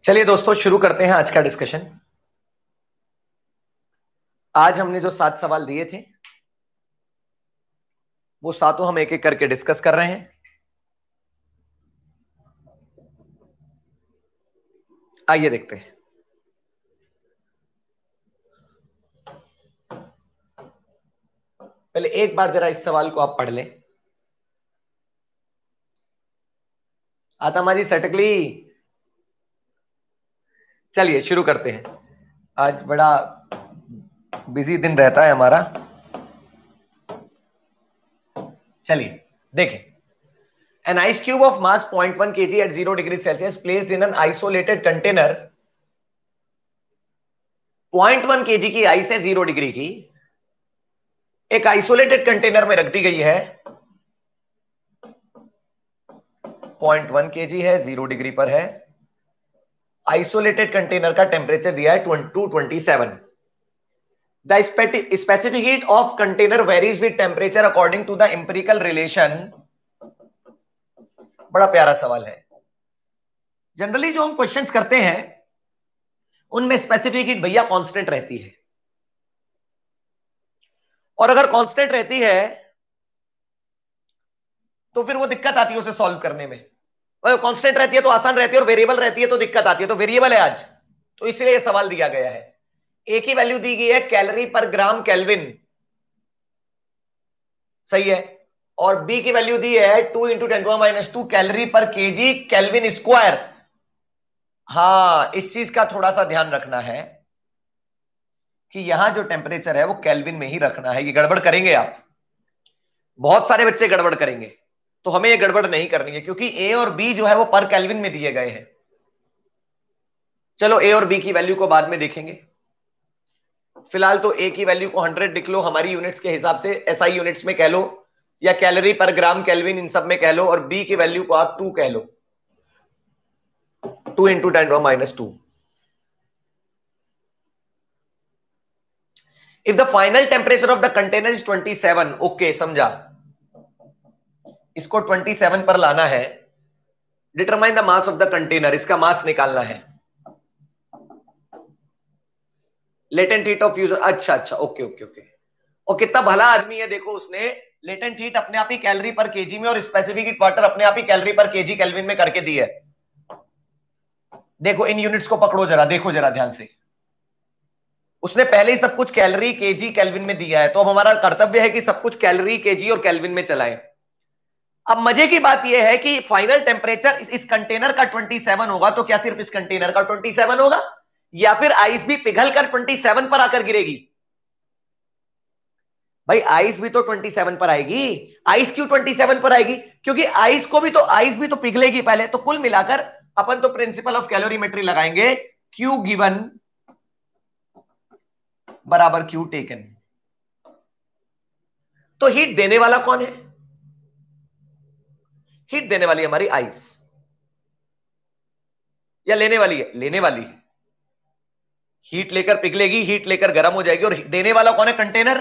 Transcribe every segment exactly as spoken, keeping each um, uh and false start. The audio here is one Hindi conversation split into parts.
चलिए दोस्तों, शुरू करते हैं आज का डिस्कशन। आज हमने जो सात सवाल दिए थे वो सातों हम एक एक करके डिस्कस कर रहे हैं। आइए देखते हैं। पहले एक बार जरा इस सवाल को आप पढ़ लें। आतमा जी सटकली, चलिए शुरू करते हैं। आज बड़ा बिजी दिन रहता है हमारा। चलिए देखें। An ice cube of mass zero point one kg at zero degrees Celsius placed in an isolated container। zero point one kg की आइस है जीरो डिग्री की, एक आइसोलेटेड कंटेनर में रख दी गई है। zero point one kg है, जीरो डिग्री पर है। आइसोलेटेड कंटेनर का टेम्परेचर दिया है two twenty seven. The specific heat of container varies with temperature according to the empirical relation। बड़ा प्यारा सवाल है। जनरली जो हम क्वेश्चंस करते हैं उनमें स्पेसिफिक हीट भैया कांस्टेंट रहती है, और अगर कांस्टेंट रहती है तो फिर वो दिक्कत आती है उसे सॉल्व करने में। कांस्टेंट रहती है तो आसान रहती है, और वेरिएबल रहती है तो दिक्कत आती है। तो वेरिएबल है आज, तो इसलिए यह सवाल दिया गया है। एक ही वैल्यू दी गई है, कैलोरी पर ग्राम केल्विन, सही है। और बी की वैल्यू दी है two into ten to minus two calorie per kg kelvin square. हाँ, इस चीज का थोड़ा सा ध्यान रखना है कि यहां जो टेम्परेचर है वो केल्विन में ही रखना है। ये गड़बड़ करेंगे आप, बहुत सारे बच्चे गड़बड़ करेंगे, तो हमें ये गड़बड़ नहीं करनी है, क्योंकि ए और बी जो है वो पर केल्विन में दिए गए हैं। चलो ए और बी की वैल्यू को बाद में देखेंगे। फिलहाल तो ए की वैल्यू को हंड्रेड लिख लो, हमारी यूनिट्स के हिसाब से, एसआई यूनिट्स में कह लो या कैलोरी पर ग्राम केल्विन, इन सब में कह लो। और बी की वैल्यू को आप टू कह लो, two into ten to minus two. If the final temperature of the container is twenty seven, okay समझा, इसको ट्वेंटी सेवन पर लाना है। Determine the mass of the container, इसका मास निकालना है। लेटेंट हीट ऑफ फ्यूजन, अच्छा अच्छा, ओके ओके ओके। और कितना भला आदमी है, देखो उसने लेटेंट हीट अपने आप ही कैलोरी पर केजी में और स्पेसिफिक हीट वाटर अपने आप ही कैलोरी पर केजी केल्विन में करके दी है। देखो इन यूनिट्स को पकड़ो जरा, देखो जरा ध्यान से। उसने पहले ही सब कुछ कैलोरी केजी केल्विन में दिया है, तो अब हमारा कर्तव्य है कि सब कुछ कैलोरी केजी और केल्विन में चलाएं। अब मजे की बात यह है कि फाइनल टेम्परेचर इस, इस कंटेनर का ट्वेंटी सेवन होगा, तो क्या सिर्फ इस कंटेनर का ट्वेंटी सेवन होगा, या फिर आइस भी पिघल कर ट्वेंटी सेवन पर आकर गिरेगी? भाई आइस भी तो ट्वेंटी सेवन पर आएगी। आइस क्यों ट्वेंटी सेवन पर आएगी? क्योंकि आइस को भी तो आइस भी तो पिघलेगी पहले। तो कुल मिलाकर अपन तो प्रिंसिपल ऑफ कैलोरीमेट्री लगाएंगे, क्यू गिवन बराबर क्यू टेकन। तो हीट देने वाला कौन है? हीट देने वाली हमारी आइस, या लेने वाली है? लेने वाली है। हीट लेकर पिघलेगी, हीट लेकर गर्म हो जाएगी, और देने वाला कौन है? कंटेनर।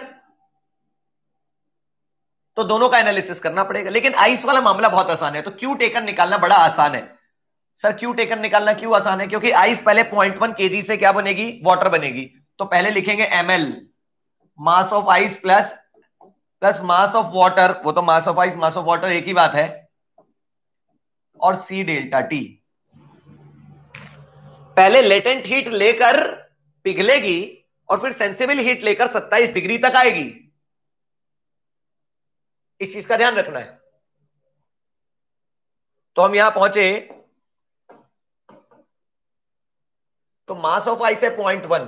तो दोनों का एनालिसिस करना पड़ेगा। लेकिन आइस वाला मामला बहुत आसान है, तो क्यू टेकन निकालना बड़ा आसान है। सर क्यू टेकन निकालना क्यों आसान है? क्योंकि आइस पहले पॉइंट वन केजी से क्या बनेगी? वाटर बनेगी। तो पहले लिखेंगे M L, mass of ice plus plus mass of water, वो तो mass of ice mass of water एक ही बात है, और सी डेल्टा टी। पहले लेटेंट हीट लेकर पिघलेगी और फिर सेंसिबल हीट लेकर सत्ताईस डिग्री तक आएगी। इस चीज का ध्यान रखना है। तो हम यहां पहुंचे, तो मास ऑफ आइस है पॉइंट वन,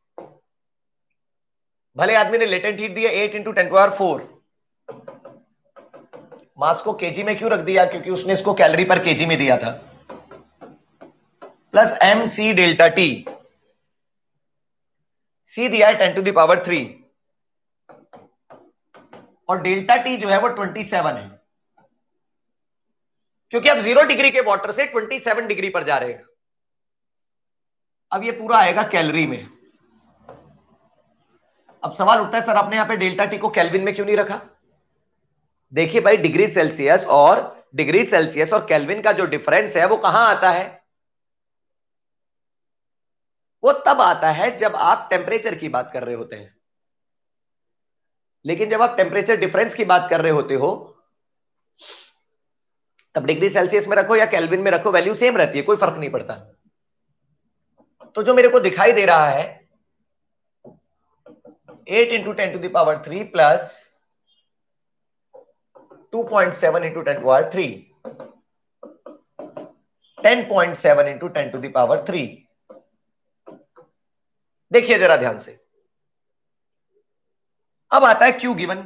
भले आदमी ने लेटेंट हीट दिया eight into ten power four. Mass को केजी में क्यों रख दिया? क्योंकि उसने इसको कैलोरी पर केजी में दिया था, plus M C delta T. C दिया है ten to the power three, और डेल्टा टी जो है वो ट्वेंटी सेवन है, क्योंकि अब जीरो डिग्री के वाटर से ट्वेंटी सेवन डिग्री पर जा रहे हैं। अब ये पूरा आएगा कैलोरी में। अब सवाल उठता है, सर आपने यहां पे डेल्टा टी को केल्विन में क्यों नहीं रखा? देखिए भाई, डिग्री सेल्सियस और डिग्री सेल्सियस और केल्विन का जो डिफरेंस है वो कहां आता है? वो तब आता है जब आप टेम्परेचर की बात कर रहे होते हैं, लेकिन जब आप टेम्परेचर डिफरेंस की बात कर रहे होते हो तब डिग्री सेल्सियस में रखो या केल्विन में रखो, वैल्यू सेम रहती है, कोई फर्क नहीं पड़ता। तो जो मेरे को दिखाई दे रहा है eight into ten to the power three plus two point seven into ten power three, ten point seven into ten to the power three. देखिए जरा ध्यान से, अब आता है क्यू गिवन,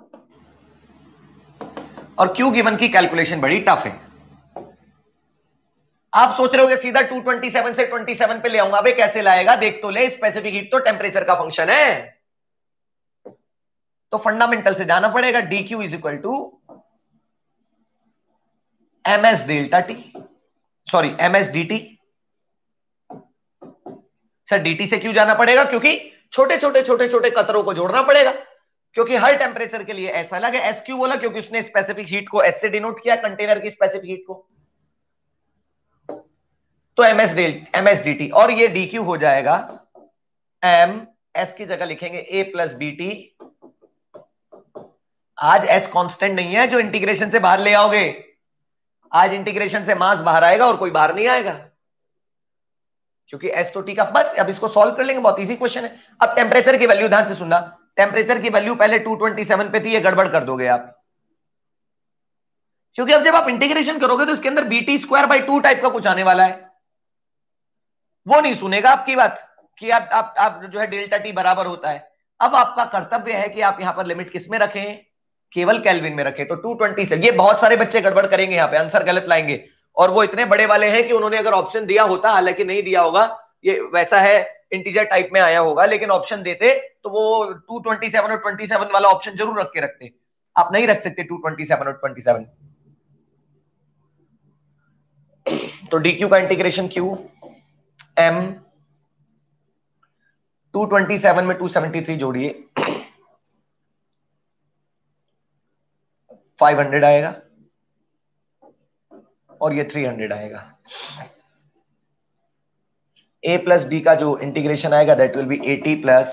और क्यू गिवन की कैलकुलेशन बड़ी टफ है। आप सोच रहे होगे सीधा टू ट्वेंटी सेवन से ट्वेंटी सेवन पे ले आऊंगा, अबे कैसे लाएगा, देख तो ले, स्पेसिफिक हीट तो टेम्परेचर का फंक्शन है। तो फंडामेंटल से जाना पड़ेगा, D Q is equal to M S delta T, sorry M S D T. Sir DT से क्यों जाना पड़ेगा, क्योंकि छोटे छोटे छोटे छोटे कतरों को जोड़ना पड़ेगा, क्योंकि हर टेम्परेचर के लिए एस अलग है। एस क्यों बोला, क्योंकि उसने स्पेसिफिक हीट को एस से डिनोट किया, कंटेनर की स्पेसिफिक हीट को। तो M S del M S D T, और ये डी क्यू हो जाएगा एम, एस की जगह लिखेंगे ए प्लस बी टी। आज एस कांस्टेंट नहीं है जो इंटीग्रेशन से बाहर ले आओगे, आज इंटीग्रेशन से मास बाहर आएगा और कोई बाहर नहीं आएगा, क्योंकि एस तो टी का। बस अब इसको सॉल्व कर लेंगे, बहुत इजी क्वेश्चन है। अब टेम्परेचर की वैल्यू ध्यान से सुनना, टेम्परेचर की वैल्यू पहले टू ट्वेंटी सेवन पे थी, ये गड़बड़ कर दोगे आप, क्योंकि अब जब आप इंटीग्रेशन करोगे तो इसके अंदर BT square by two type का कुछ आने वाला है, वो नहीं सुनेगा आपकी बात कि आप आप, आप जो है डेल्टा टी बराबर होता है। अब आपका कर्तव्य है कि आप यहां पर लिमिट किस में रखें, केवल केल्विन में रखें। तो टू ट्वेंटी से, ये बहुत सारे बच्चे गड़बड़ करेंगे, यहां पे आंसर गलत लाएंगे, और वो इतने बड़े वाले हैं कि उन्होंने अगर ऑप्शन दिया होता, हालांकि नहीं दिया होगा, ये वैसा है इंटीजर टाइप में आया होगा, लेकिन ऑप्शन देते तो वो टू ट्वेंटी सेवन और ट्वेंटी सेवन वाला ऑप्शन जरूर रख के रखते। आप नहीं रख सकते टू ट्वेंटी सेवन और ट्वेंटी सेवन। तो डी क्यू का integration Q M, two twenty seven में टू सेवेंटी थ्री जोड़िए, फाइव हंड्रेड आएगा, और ये थ्री हंड्रेड आएगा। a प्लस बी का जो इंटीग्रेशन आएगा that will be AT plus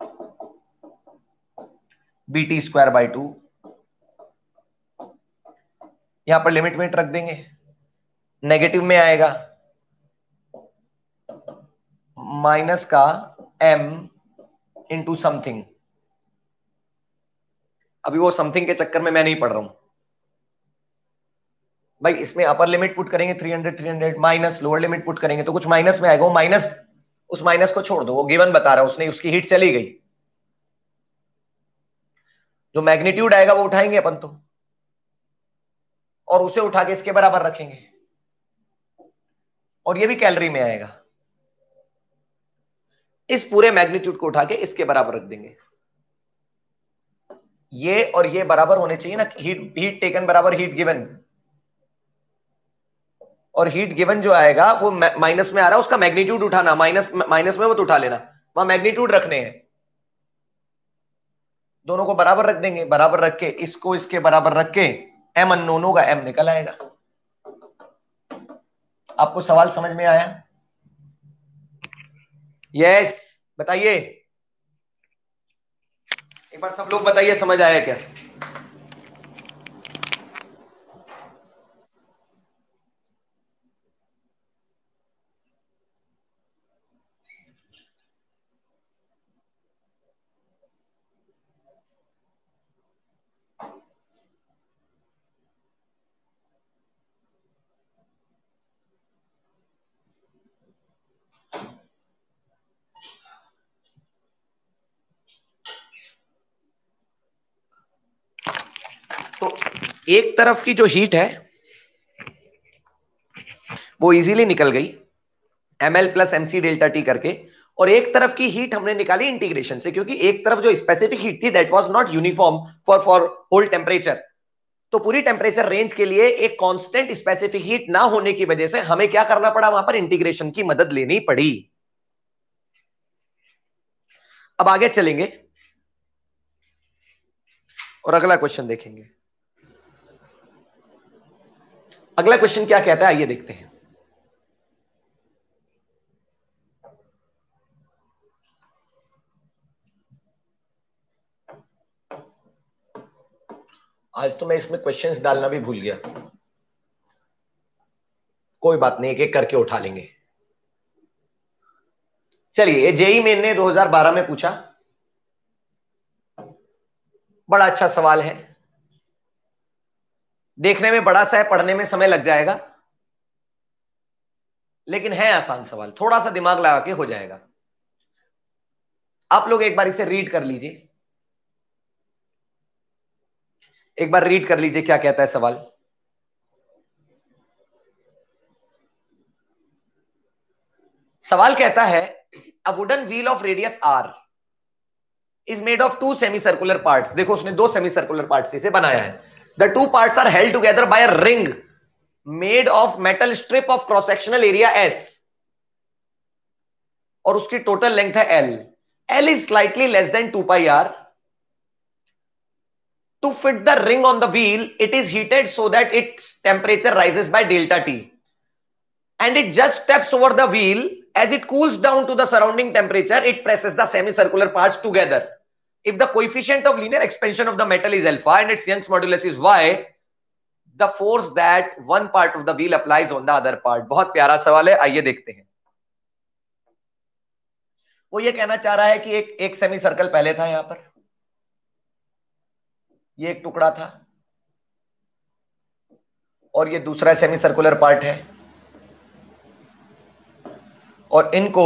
B T square by two. यहां पर लिमिट मिट रख देंगे, नेगेटिव में आएगा माइनस का m इंटू समथिंग। अभी वो समथिंग के चक्कर में मैं नहीं पढ़ रहा हूं भाई, इसमें अपर लिमिट पुट करेंगे three hundred three hundred, minus lower limit put करेंगे तो कुछ माइनस में आएगा, वो माइनस, उस माइनस को छोड़ दो, वो गिवन बता रहा है, उसने उसकी हीट चली गई, जो मैग्नीट्यूड आएगा वो उठाएंगे अपन तो, और उसे उठा के इसके बराबर रखेंगे, और ये भी कैलोरी में आएगा, इस पूरे मैग्नीट्यूड को उठा के इसके बराबर रख देंगे। ये और ये बराबर होने चाहिए ना, हीट हीट टेकन बराबर हीट गिवन, और हीट गिवन जो आएगा वो माइनस में आ रहा है, उसका मैग्नीट्यूड उठाना, माइनस माइनस में वो तो उठा लेना, वहां मैग्नीट्यूड रखने हैं, दोनों को बराबर रख देंगे, बराबर रख के इसको इसके बराबर रख के एम अननोन होगा, एम निकल आएगा। आपको सवाल समझ में आया? यस, बताइए एक बार सब लोग बताइए, समझ आया क्या? तो एक तरफ की जो हीट है वो इजीली निकल गई M L plus M C delta T करके, और एक तरफ की हीट हमने निकाली इंटीग्रेशन से, क्योंकि एक तरफ जो स्पेसिफिक हीट थी that was not uniform for for whole temperature. तो पूरी टेम्परेचर रेंज के लिए एक कांस्टेंट स्पेसिफिक हीट ना होने की वजह से हमें क्या करना पड़ा, वहां पर इंटीग्रेशन की मदद लेनी पड़ी। अब आगे चलेंगे और अगला क्वेश्चन देखेंगे। अगला क्वेश्चन क्या कहता है, आइए देखते हैं। आज तो मैं इसमें क्वेश्चंस डालना भी भूल गया। कोई बात नहीं, एक एक करके उठा लेंगे। चलिए, जेई मेन ने दो हज़ार बारह में पूछा, बड़ा अच्छा सवाल है, देखने में बड़ा सा है, पढ़ने में समय लग जाएगा, लेकिन है आसान सवाल, थोड़ा सा दिमाग लगा के हो जाएगा। आप लोग एक बार इसे रीड कर लीजिए, एक बार रीड कर लीजिए क्या कहता है सवाल। सवाल कहता है, a wooden wheel of radius R is made of two semi circular parts. देखो उसने दो सेमी सर्कुलर पार्ट्स इसे बनाया है। The two parts are held together by a ring made of metal strip of cross sectional area S, और उसकी टोटल लेंथ है L. L is slightly less than two pi R. To fit the ring on the wheel, it is heated so that its temperature rises by delta T, and it just steps over the wheel. As it cools down to the surrounding temperature, it presses the semicircular parts together. If the coefficient of linear expansion of the metal is alpha and its Young's modulus is y, the force that one part of the wheel applies on the other part. बहुत प्यारा सवाल है, आइए देखते हैं। वो ये कहना चाह रहा है कि एक एक सेमी सर्कल पहले था, यहां पर ये एक टुकड़ा था, और ये दूसरा सेमी सर्कुलर पार्ट है, और इनको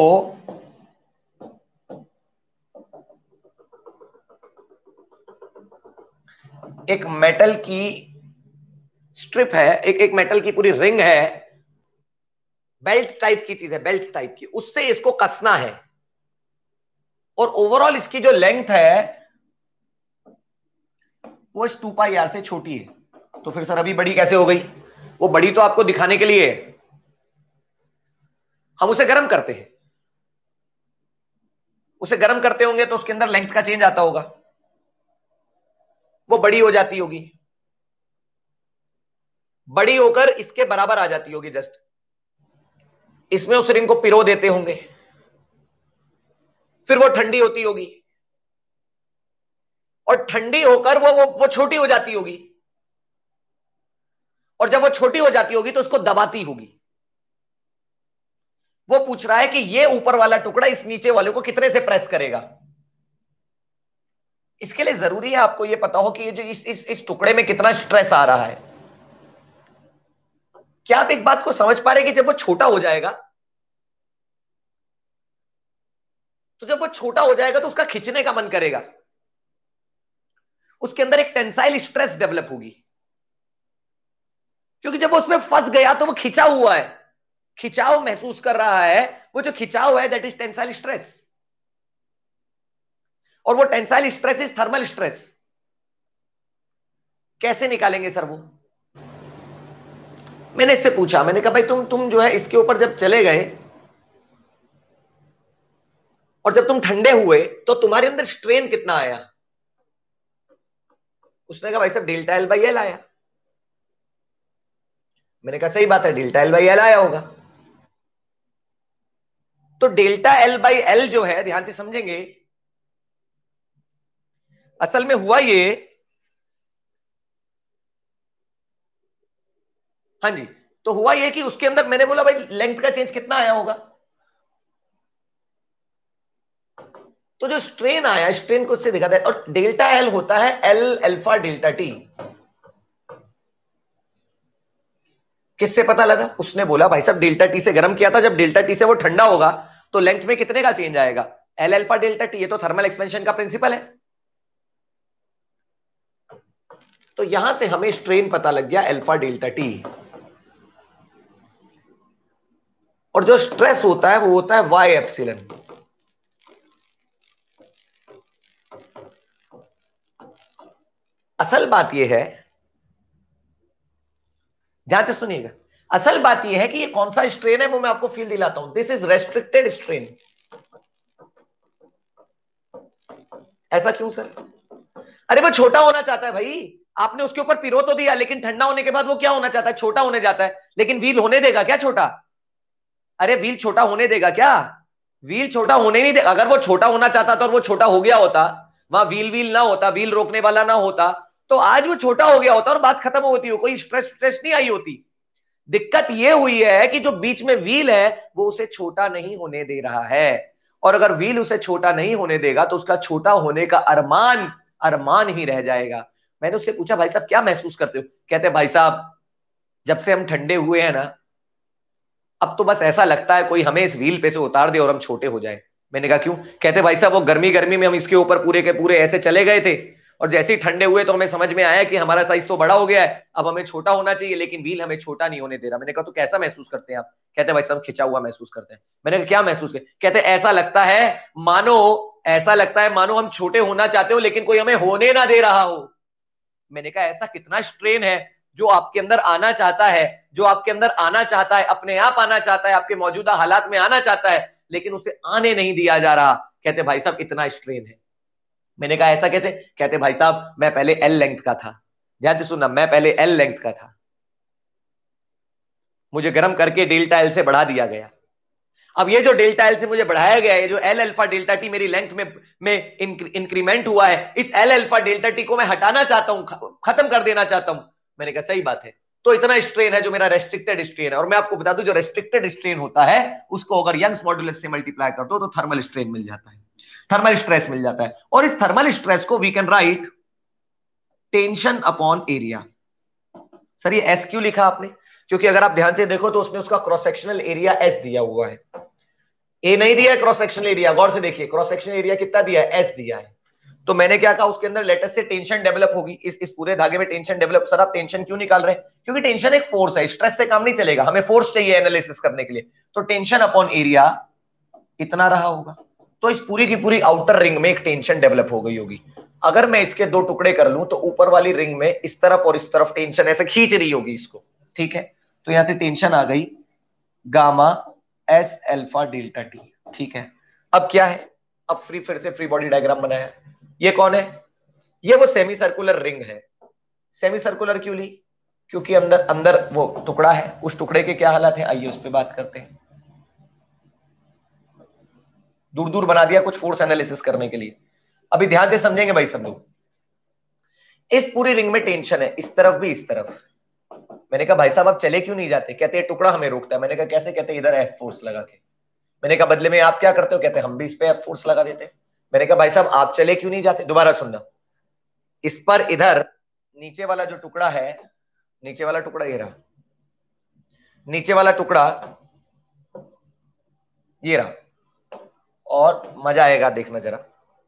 एक मेटल की स्ट्रिप है, एक एक मेटल की पूरी रिंग है, बेल्ट टाइप की चीज है, बेल्ट टाइप की, उससे इसको कसना है, और ओवरऑल इसकी जो लेंथ है वो इस टू पाई आर से छोटी है। तो फिर सर अभी बड़ी कैसे हो गई? वो बड़ी तो आपको दिखाने के लिए हम उसे गर्म करते हैं, उसे गर्म करते होंगे तो उसके अंदर लेंथ का चेंज आता होगा, वो बड़ी हो जाती होगी, बड़ी होकर इसके बराबर आ जाती होगी जस्ट। इसमें उस रिंग को पिरो देते होंगे, फिर वो ठंडी होती होगी, और ठंडी होकर वो वो वो छोटी हो जाती होगी, और जब वो छोटी हो जाती होगी तो उसको दबाती होगी। वो पूछ रहा है कि ये ऊपर वाला टुकड़ा इस नीचे वाले को कितने से प्रेस करेगा। इसके लिए जरूरी है आपको ये पता हो कि ये जो इस इस इस टुकड़े में कितना स्ट्रेस आ रहा है। क्या आप एक बात को समझ पा रहे कि जब वो छोटा हो जाएगा, तो जब वो छोटा हो जाएगा तो उसका खींचने का मन करेगा, उसके अंदर एक टेंसाइल स्ट्रेस डेवलप होगी, क्योंकि जब वो उसमें फंस गया तो वो खिंचा हुआ है, खिंचाव महसूस कर रहा है। वो जो खिंचाव है दैट इज टेंसाइल स्ट्रेस, और वो tensile stress is thermal stress. कैसे निकालेंगे सर वो? मैंने इससे पूछा, मैंने कहा भाई तुम तुम जो है इसके ऊपर जब चले गए और जब तुम ठंडे हुए तो तुम्हारे अंदर स्ट्रेन कितना आया? उसने कहा भाई साहब डेल्टा एल बाई एल आया। मैंने कहा सही बात है, डेल्टा एल बाई एल आया होगा। तो डेल्टा एल बाई एल जो है, ध्यान से समझेंगे, असल में हुआ ये, हाँ जी, तो हुआ ये कि उसके अंदर मैंने बोला भाई लेंथ का चेंज कितना आया होगा, तो जो स्ट्रेन आया, स्ट्रेन को उससे दिखाता है, और डेल्टा एल होता है एल अल्फा डेल्टा टी। किससे पता लगा? उसने बोला भाई साहब डेल्टा टी से गर्म किया था, जब डेल्टा टी से वो ठंडा होगा तो लेंथ में कितने का चेंज आएगा? L alpha delta T. ये तो थर्मल एक्सपेंशन का प्रिंसिपल है। तो यहां से हमें स्ट्रेन पता लग गया अल्फा डेल्टा टी, और जो स्ट्रेस होता है वो होता है वाई एप्सिलन। असल बात यह है, ध्यान से सुनिएगा, असल बात यह है कि ये कौन सा स्ट्रेन है वो मैं आपको फील दिलाता हूं। This is restricted strain. ऐसा क्यों सर? अरे वो छोटा होना चाहता है भाई, आपने उसके ऊपर पिरो तो दिया, लेकिन ठंडा होने के बाद वो क्या होना चाहता है? छोटा होने जाता है। लेकिन व्हील होने देगा क्या छोटा? अरे व्हील छोटा होने देगा क्या? व्हील छोटा होने नहीं देगा। अगर वो छोटा होना चाहता था और वो छोटा हो गया होता, वहां व्हील व्हील ना होता, व्हील रोकने वाला ना होता, तो आज वो छोटा हो गया होता और बात खत्म होती हो, कोई स्ट्रेस स्ट्रेस नहीं आई होती। दिक्कत ये हुई है कि जो बीच में व्हील है वो उसे छोटा नहीं होने दे रहा है, और अगर व्हील उसे छोटा नहीं होने देगा तो उसका छोटा होने का अरमान अरमान ही रह जाएगा। मैंने उससे पूछा भाई साहब क्या महसूस करते हो? कहते भाई साहब जब से हम ठंडे हुए हैं ना, अब तो बस ऐसा लगता है कोई हमें इस व्हील पे से उतार दे और हम छोटे हो जाए। मैंने कहा क्यों? कहते भाई साहब वो गर्मी गर्मी में हम इसके ऊपर पूरे के पूरे ऐसे चले गए थे, और जैसे ही ठंडे हुए तो हमें समझ में आया कि हमारा साइज तो बड़ा हो गया है, अब हमें छोटा होना चाहिए, लेकिन व्हील हमें छोटा नहीं होने दे रहा। मैंने कहा तो कैसा महसूस करते हैं आप? कहते भाई साहब खिंचा हुआ महसूस करते हैं। मैंने कहा क्या महसूस किया? कहते ऐसा लगता है मानो ऐसा लगता है मानो हम छोटे होना चाहते हो लेकिन कोई हमें होने ना दे रहा हो। मैंने कहा ऐसा कितना स्ट्रेन है जो आपके अंदर आना चाहता है, जो आपके अंदर आना चाहता है, अपने आप आना चाहता है, आपके मौजूदा हालात में आना चाहता है, लेकिन उसे आने नहीं दिया जा रहा। कहते भाई साहब इतना स्ट्रेन है। मैंने कहा ऐसा कैसे? कहते भाई साहब मैं पहले एल लेंथ का था, ध्यान से सुनना, मैं पहले एल लेंथ का था, मुझे गर्म करके डेल्टा एल से बढ़ा दिया गया। अब ये जो डेल्टा एल से मुझे बढ़ाया गया है, ये जो एल अल्फा डेल्टा टी मेरी लेंथ में में इंक्रीमेंट हुआ है, इस एल अल्फा डेल्टा टी को मैं हटाना चाहता हूं, खत्म कर देना चाहता हूं। मैंने कहा सही बात है, तो इतना स्ट्रेन है जो मेरा रेस्ट्रिक्टेड स्ट्रेन है। और मैं आपको बता दूं जो रेस्ट्रिक्टेड स्ट्रेन होता है उसको अगर यंग्स मॉड्यूलस से मल्टीप्लाई कर दो तो थर्मल स्ट्रेन मिल जाता है, थर्मल स्ट्रेस मिल जाता है। और इस थर्मल स्ट्रेस को we can write tension upon area. Sir ये एस क्यों लिखा आपने? क्योंकि अगर आप ध्यान से देखो तो उसने उसका क्रॉस सेक्शनल एरिया एस दिया हुआ है, ए नहीं दिया है क्रॉस सेक्शनल एरिया। गौर से देखिए क्रॉस सेक्शनल एरिया कितना दिया है? एस दिया है। तो मैंने क्या कहा उसके अंदर लेटेस्ट से टेंशन डेवलप होगी, इस इस पूरे धागे में टेंशन डेवलप। सर आप टेंशन क्यों निकाल रहे हैं? क्योंकि टेंशन एक फोर्स है, स्ट्रेस से काम नहीं चलेगा, हमें फोर्स चाहिए एनालिसिस करने के लिए। तो टेंशन अपॉन एरिया इतना रहा होगा। तो इस पूरी की पूरी आउटर रिंग में एक टेंशन डेवलप हो गई होगी। अगर मैं इसके दो टुकड़े कर लूं तो ऊपर वाली रिंग में इस तरफ और इस तरफ टेंशन ऐसे खींच रही होगी इसको, ठीक है? तो यहां से टेंशन आ गई gamma S alpha delta T, ठीक है? अब क्या है? अब फ्री फिर से फ्री बॉडी डायग्राम बनाया। ये कौन है? ये वो सेमी सर्कुलर रिंग है। सेमी सर्कुलर क्यों ली? क्योंकि अंदर अंदर वो टुकड़ा है, उस टुकड़े के क्या हालात है आइए उस पर बात करते हैं। दूर दूर बना दिया कुछ फोर्स एनालिसिस करने के लिए। अभी ध्यान से समझेंगे भाई सब लोग। इस पूरी रिंग में टेंशन है, इस तरफ भी इस तरफ। मैंने कहा भाई साहब आप चले क्यों नहीं जाते? कहते हैं टुकड़ा हमें रोकता है। मैंने कहा कैसे? कहते इधर एफ फोर्स लगा के। मैंने कहा बदले में आप क्या करते हो? कहते हम भी इस पे एफ फोर्स लगा देते। मैंने कहा भाई साहब आप चले क्यों नहीं जाते? दोबारा सुनना, इस पर इधर नीचे वाला जो टुकड़ा है, नीचे वाला टुकड़ा ये रहा, नीचे वाला टुकड़ा ये रहा, और मजा आएगा देखना जरा।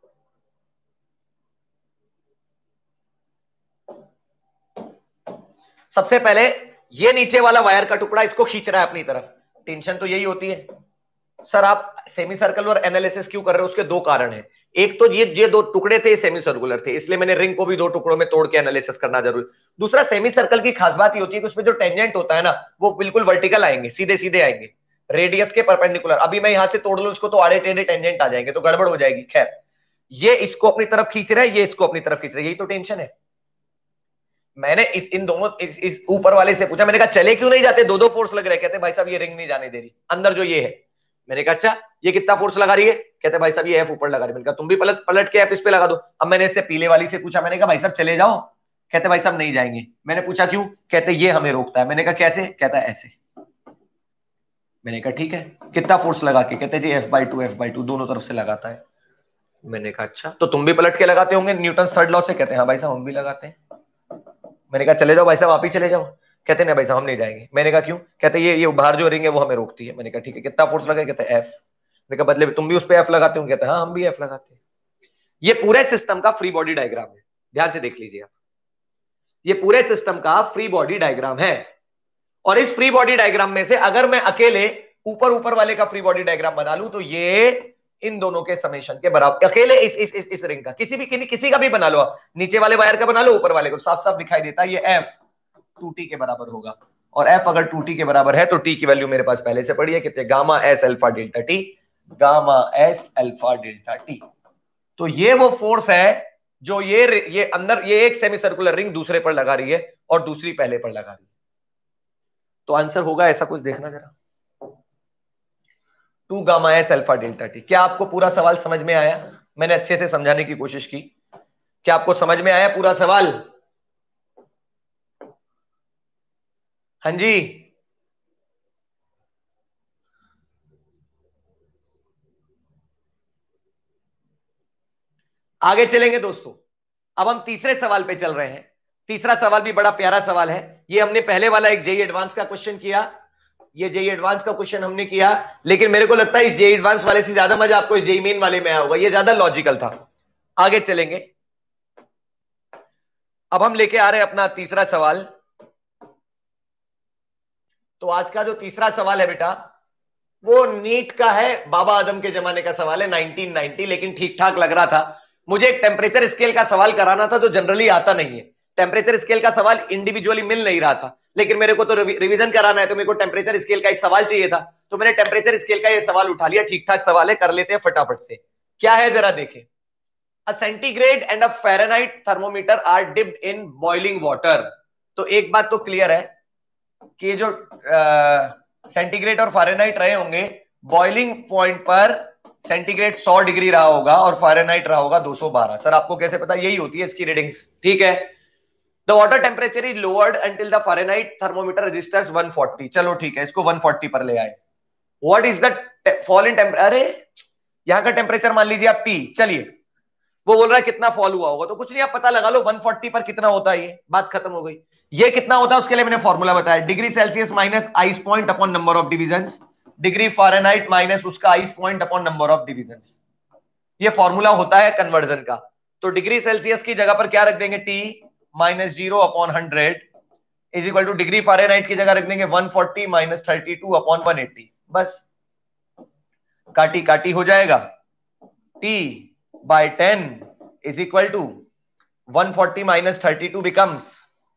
सबसे पहले ये नीचे वाला वायर का टुकड़ा इसको खींच रहा है अपनी तरफ। टेंशन तो यही होती है। सर आप सेमी सर्कुलर एनालिसिस क्यों कर रहे हो? उसके दो कारण है। एक तो ये ये दो टुकड़े थे सेमी सर्कुलर थे, इसलिए मैंने रिंग को भी दो टुकड़ों में तोड़ के एनालिसिस करना जरूरी। दूसरा सेमी सर्कल की खास बात ये होती है कि उसमें जो टेंजेंट होता है ना वो बिल्कुल वर्टिकल आएंगे, सीधे सीधे आएंगे, रेडियस के परपेंडिकुलर। अभी मैं यहां से तोड़ लूं इसको तो आड़े टेढ़े टेंजेंट आ जाएंगे, तो गड़बड़ हो जाएगी। खैर ये इसको अपनी तरफ खींच रहा है, ये इसको अपनी तरफ खींच रहा है, यही तो टेंशन है। मैंने इस इन दोनों इस, इस ऊपर वाले से पूछा, मैंने कहा चले क्यों नहीं जाते? दो दो फोर्स लग रहे। कहते भाई साहब ये रिंग नहीं जाने दे रही अंदर जो ये है। मैंने कहा अच्छा ये कितना फोर्स लगा रही है? कहते भाई साहब ये एफ ऊपर लगा रही है। मैंने कहा तुम भी पलट पलट के एफ इस पे लगा दो। अब मैंने इससे पीले वाली से पूछा, मैंने कहा भाई साहब चले जाओ। कहते भाई साहब नहीं जाएंगे। मैंने पूछा क्यों? कहते ये हमें रोकता है। मैंने कहा कैसे? कहता है ऐसे। मैंने कहा ठीक है कितना फोर्स लगा के? कहते जी F by two F by two दोनों तरफ से लगाता है। मैंने कहा अच्छा तो तुम भी पलट के लगाते होंगे न्यूटन थर्ड लॉ से? कहते हैं हाँ भाई साहब हम भी लगाते हैं। मैंने कहा चले जाओ भाई साहब आप ही चले जाओ। कहते नहीं भाई साहब हम नहीं जाएंगे। मैंने कहा क्यों? कहते ये ये बाहर जो रिंग है वो हमें रोकती है। मैंने कहा ठीक है कितना फोर्स लगा? कहते एफ। मैंने कहा बदले तुम भी उस पर एफ लगाते हो? कहते हाँ हम भी एफ लगाते हैं। ये पूरे सिस्टम का फ्री बॉडी डायग्राम है, ध्यान से देख लीजिए आप। ये पूरे सिस्टम का फ्री बॉडी डायग्राम है, और इस फ्री बॉडी डायग्राम में से अगर मैं अकेले ऊपर ऊपर वाले का फ्री बॉडी डायग्राम बना लूं तो ये इन दोनों के समेशन के बराबर। अकेले इस इस इस, इस रिंग का किसी भी किसी का भी बना लो, नीचे वाले वायर का बना लो, ऊपर वाले को, साफ साफ दिखाई देता है ये एफ टू टी के बराबर होगा। और एफ अगर टू टी के बराबर है तो टी की वैल्यू मेरे पास पहले से पड़ी है, कितने? Gamma S alpha delta T, gamma S alpha delta T. तो ये वो फोर्स है जो ये ये अंदर ये एक सेमी सर्कुलर रिंग दूसरे पर लगा रही है और दूसरी पहले पर लगा रही है। तो आंसर होगा ऐसा कुछ, देखना जरा, two gamma S alpha delta T. क्या आपको पूरा सवाल समझ में आया? मैंने अच्छे से समझाने की कोशिश की। क्या आपको समझ में आया पूरा सवाल? हाँ जी, आगे चलेंगे दोस्तों। अब हम तीसरे सवाल पे चल रहे हैं। तीसरा सवाल भी बड़ा प्यारा सवाल है। ये हमने पहले वाला एक जेई एडवांस का क्वेश्चन किया, ये जेई एडवांस का क्वेश्चन हमने किया, लेकिन मेरे को लगता है इस जेई एडवांस वाले से ज्यादा मजा आपको इस जेई मेन वाले में आया होगा, ये ज्यादा लॉजिकल था। आगे चलेंगे। अब हम लेके आ रहे हैं अपना तीसरा सवाल। तो आज का जो तीसरा सवाल है बेटा, वो नीट का है, बाबा आदम के जमाने का सवाल है, नाइनटीन नाइंटी, लेकिन ठीक ठाक लग रहा था। मुझे एक टेम्परेचर स्केल का सवाल कराना था जो जनरली आता नहीं है। टेम्परेचर स्केल का सवाल इंडिविजुअली मिल नहीं रहा था, लेकिन मेरे को तो रिवीजन कराना है, तो मेरे को टेम्परेचर स्केल का एक सवाल चाहिए था। तो मैंने टेम्परेचर स्केल का ये सवाल उठा लिया। ठीक ठाक सवाल है, कर लेते हैं फटाफट से। क्या है जरा देखें। A centigrade and a Fahrenheit thermometer are dipped in boiling water. तो एक बात तो क्लियर है कि ये जो सेंटीग्रेड और फ़ारेनहाइट रहे होंगे, बॉइलिंग पॉइंट पर सेंटीग्रेड सौ डिग्री रहा होगा और फ़ारेनहाइट रहा होगा दो सौ बारह। सर आपको कैसे पता? यही होती है इसकी रीडिंग्स, ठीक है। The water temperature is lowered until the Fahrenheit thermometer registers one forty. चलो ठीक है, इसको वन फोर्टी पर ले आए। What is the fall in temperature? अरे यहां का टेम्परेचर मान लीजिए आप टी, चलिए वो बोल रहा है कितना फॉल हुआ होगा, तो कुछ नहीं, आप पता लगा लो वन फोर्टी पर कितना होता है, ये बात खत्म हो गई। ये कितना होता है उसके लिए मैंने फॉर्मूला बताया, degree Celsius minus ice point upon number of division, degree Fahrenheit minus उसका ice point upon number of division. ये फॉर्मूला होता है कन्वर्जन का। तो डिग्री सेल्सियस की जगह पर क्या रख देंगे, T minus zero upon hundred is equal to degree Fahrenheit की जगह रख देंगे one forty minus thirty two upon one eighty. बस काटी काटी हो जाएगा। T by ten is equal to one forty minus thirty two becomes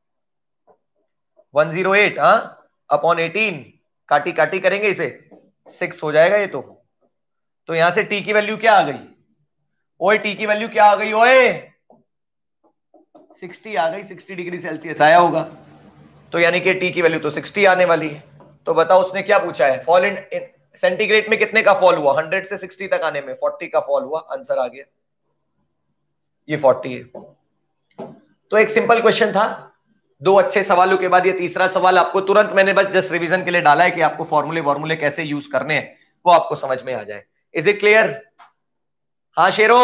one zero eight, हाँ, अपॉन एटीन। काटी काटी करेंगे इसे, सिक्स हो जाएगा ये तो। तो यहां से टी की वैल्यू क्या आ गई? ओए टी की वैल्यू क्या आ गई ओए? सिक्सटी आ गई। सिक्सटी डिग्री सेल्सियस आया होगा, तो यानी कि टी की वैल्यू तो सिक्सटी आने वाली है। तो बताओ उसने क्या पूछा है, फॉल इन सेंटीग्रेड में कितने का फॉल हुआ? हंड्रेड से सिक्सटी तक आने में फोर्टी का फॉल हुआ। आंसर आ गया, ये फोर्टी है। तो एक सिंपल क्वेश्चन था। दो अच्छे सवालों के बाद ये तीसरा सवाल आपको तुरंत मैंने बस जस्ट रिवीजन के लिए डाला है कि आपको फॉर्मूले फॉर्मूले कैसे यूज करने हैं वो आपको समझ में आ जाए। Is it clear? हाँ शेरो,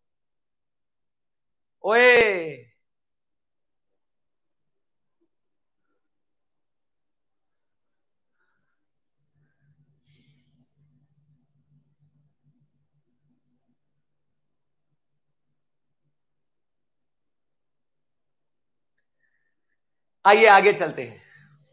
ओए आइए आगे चलते हैं।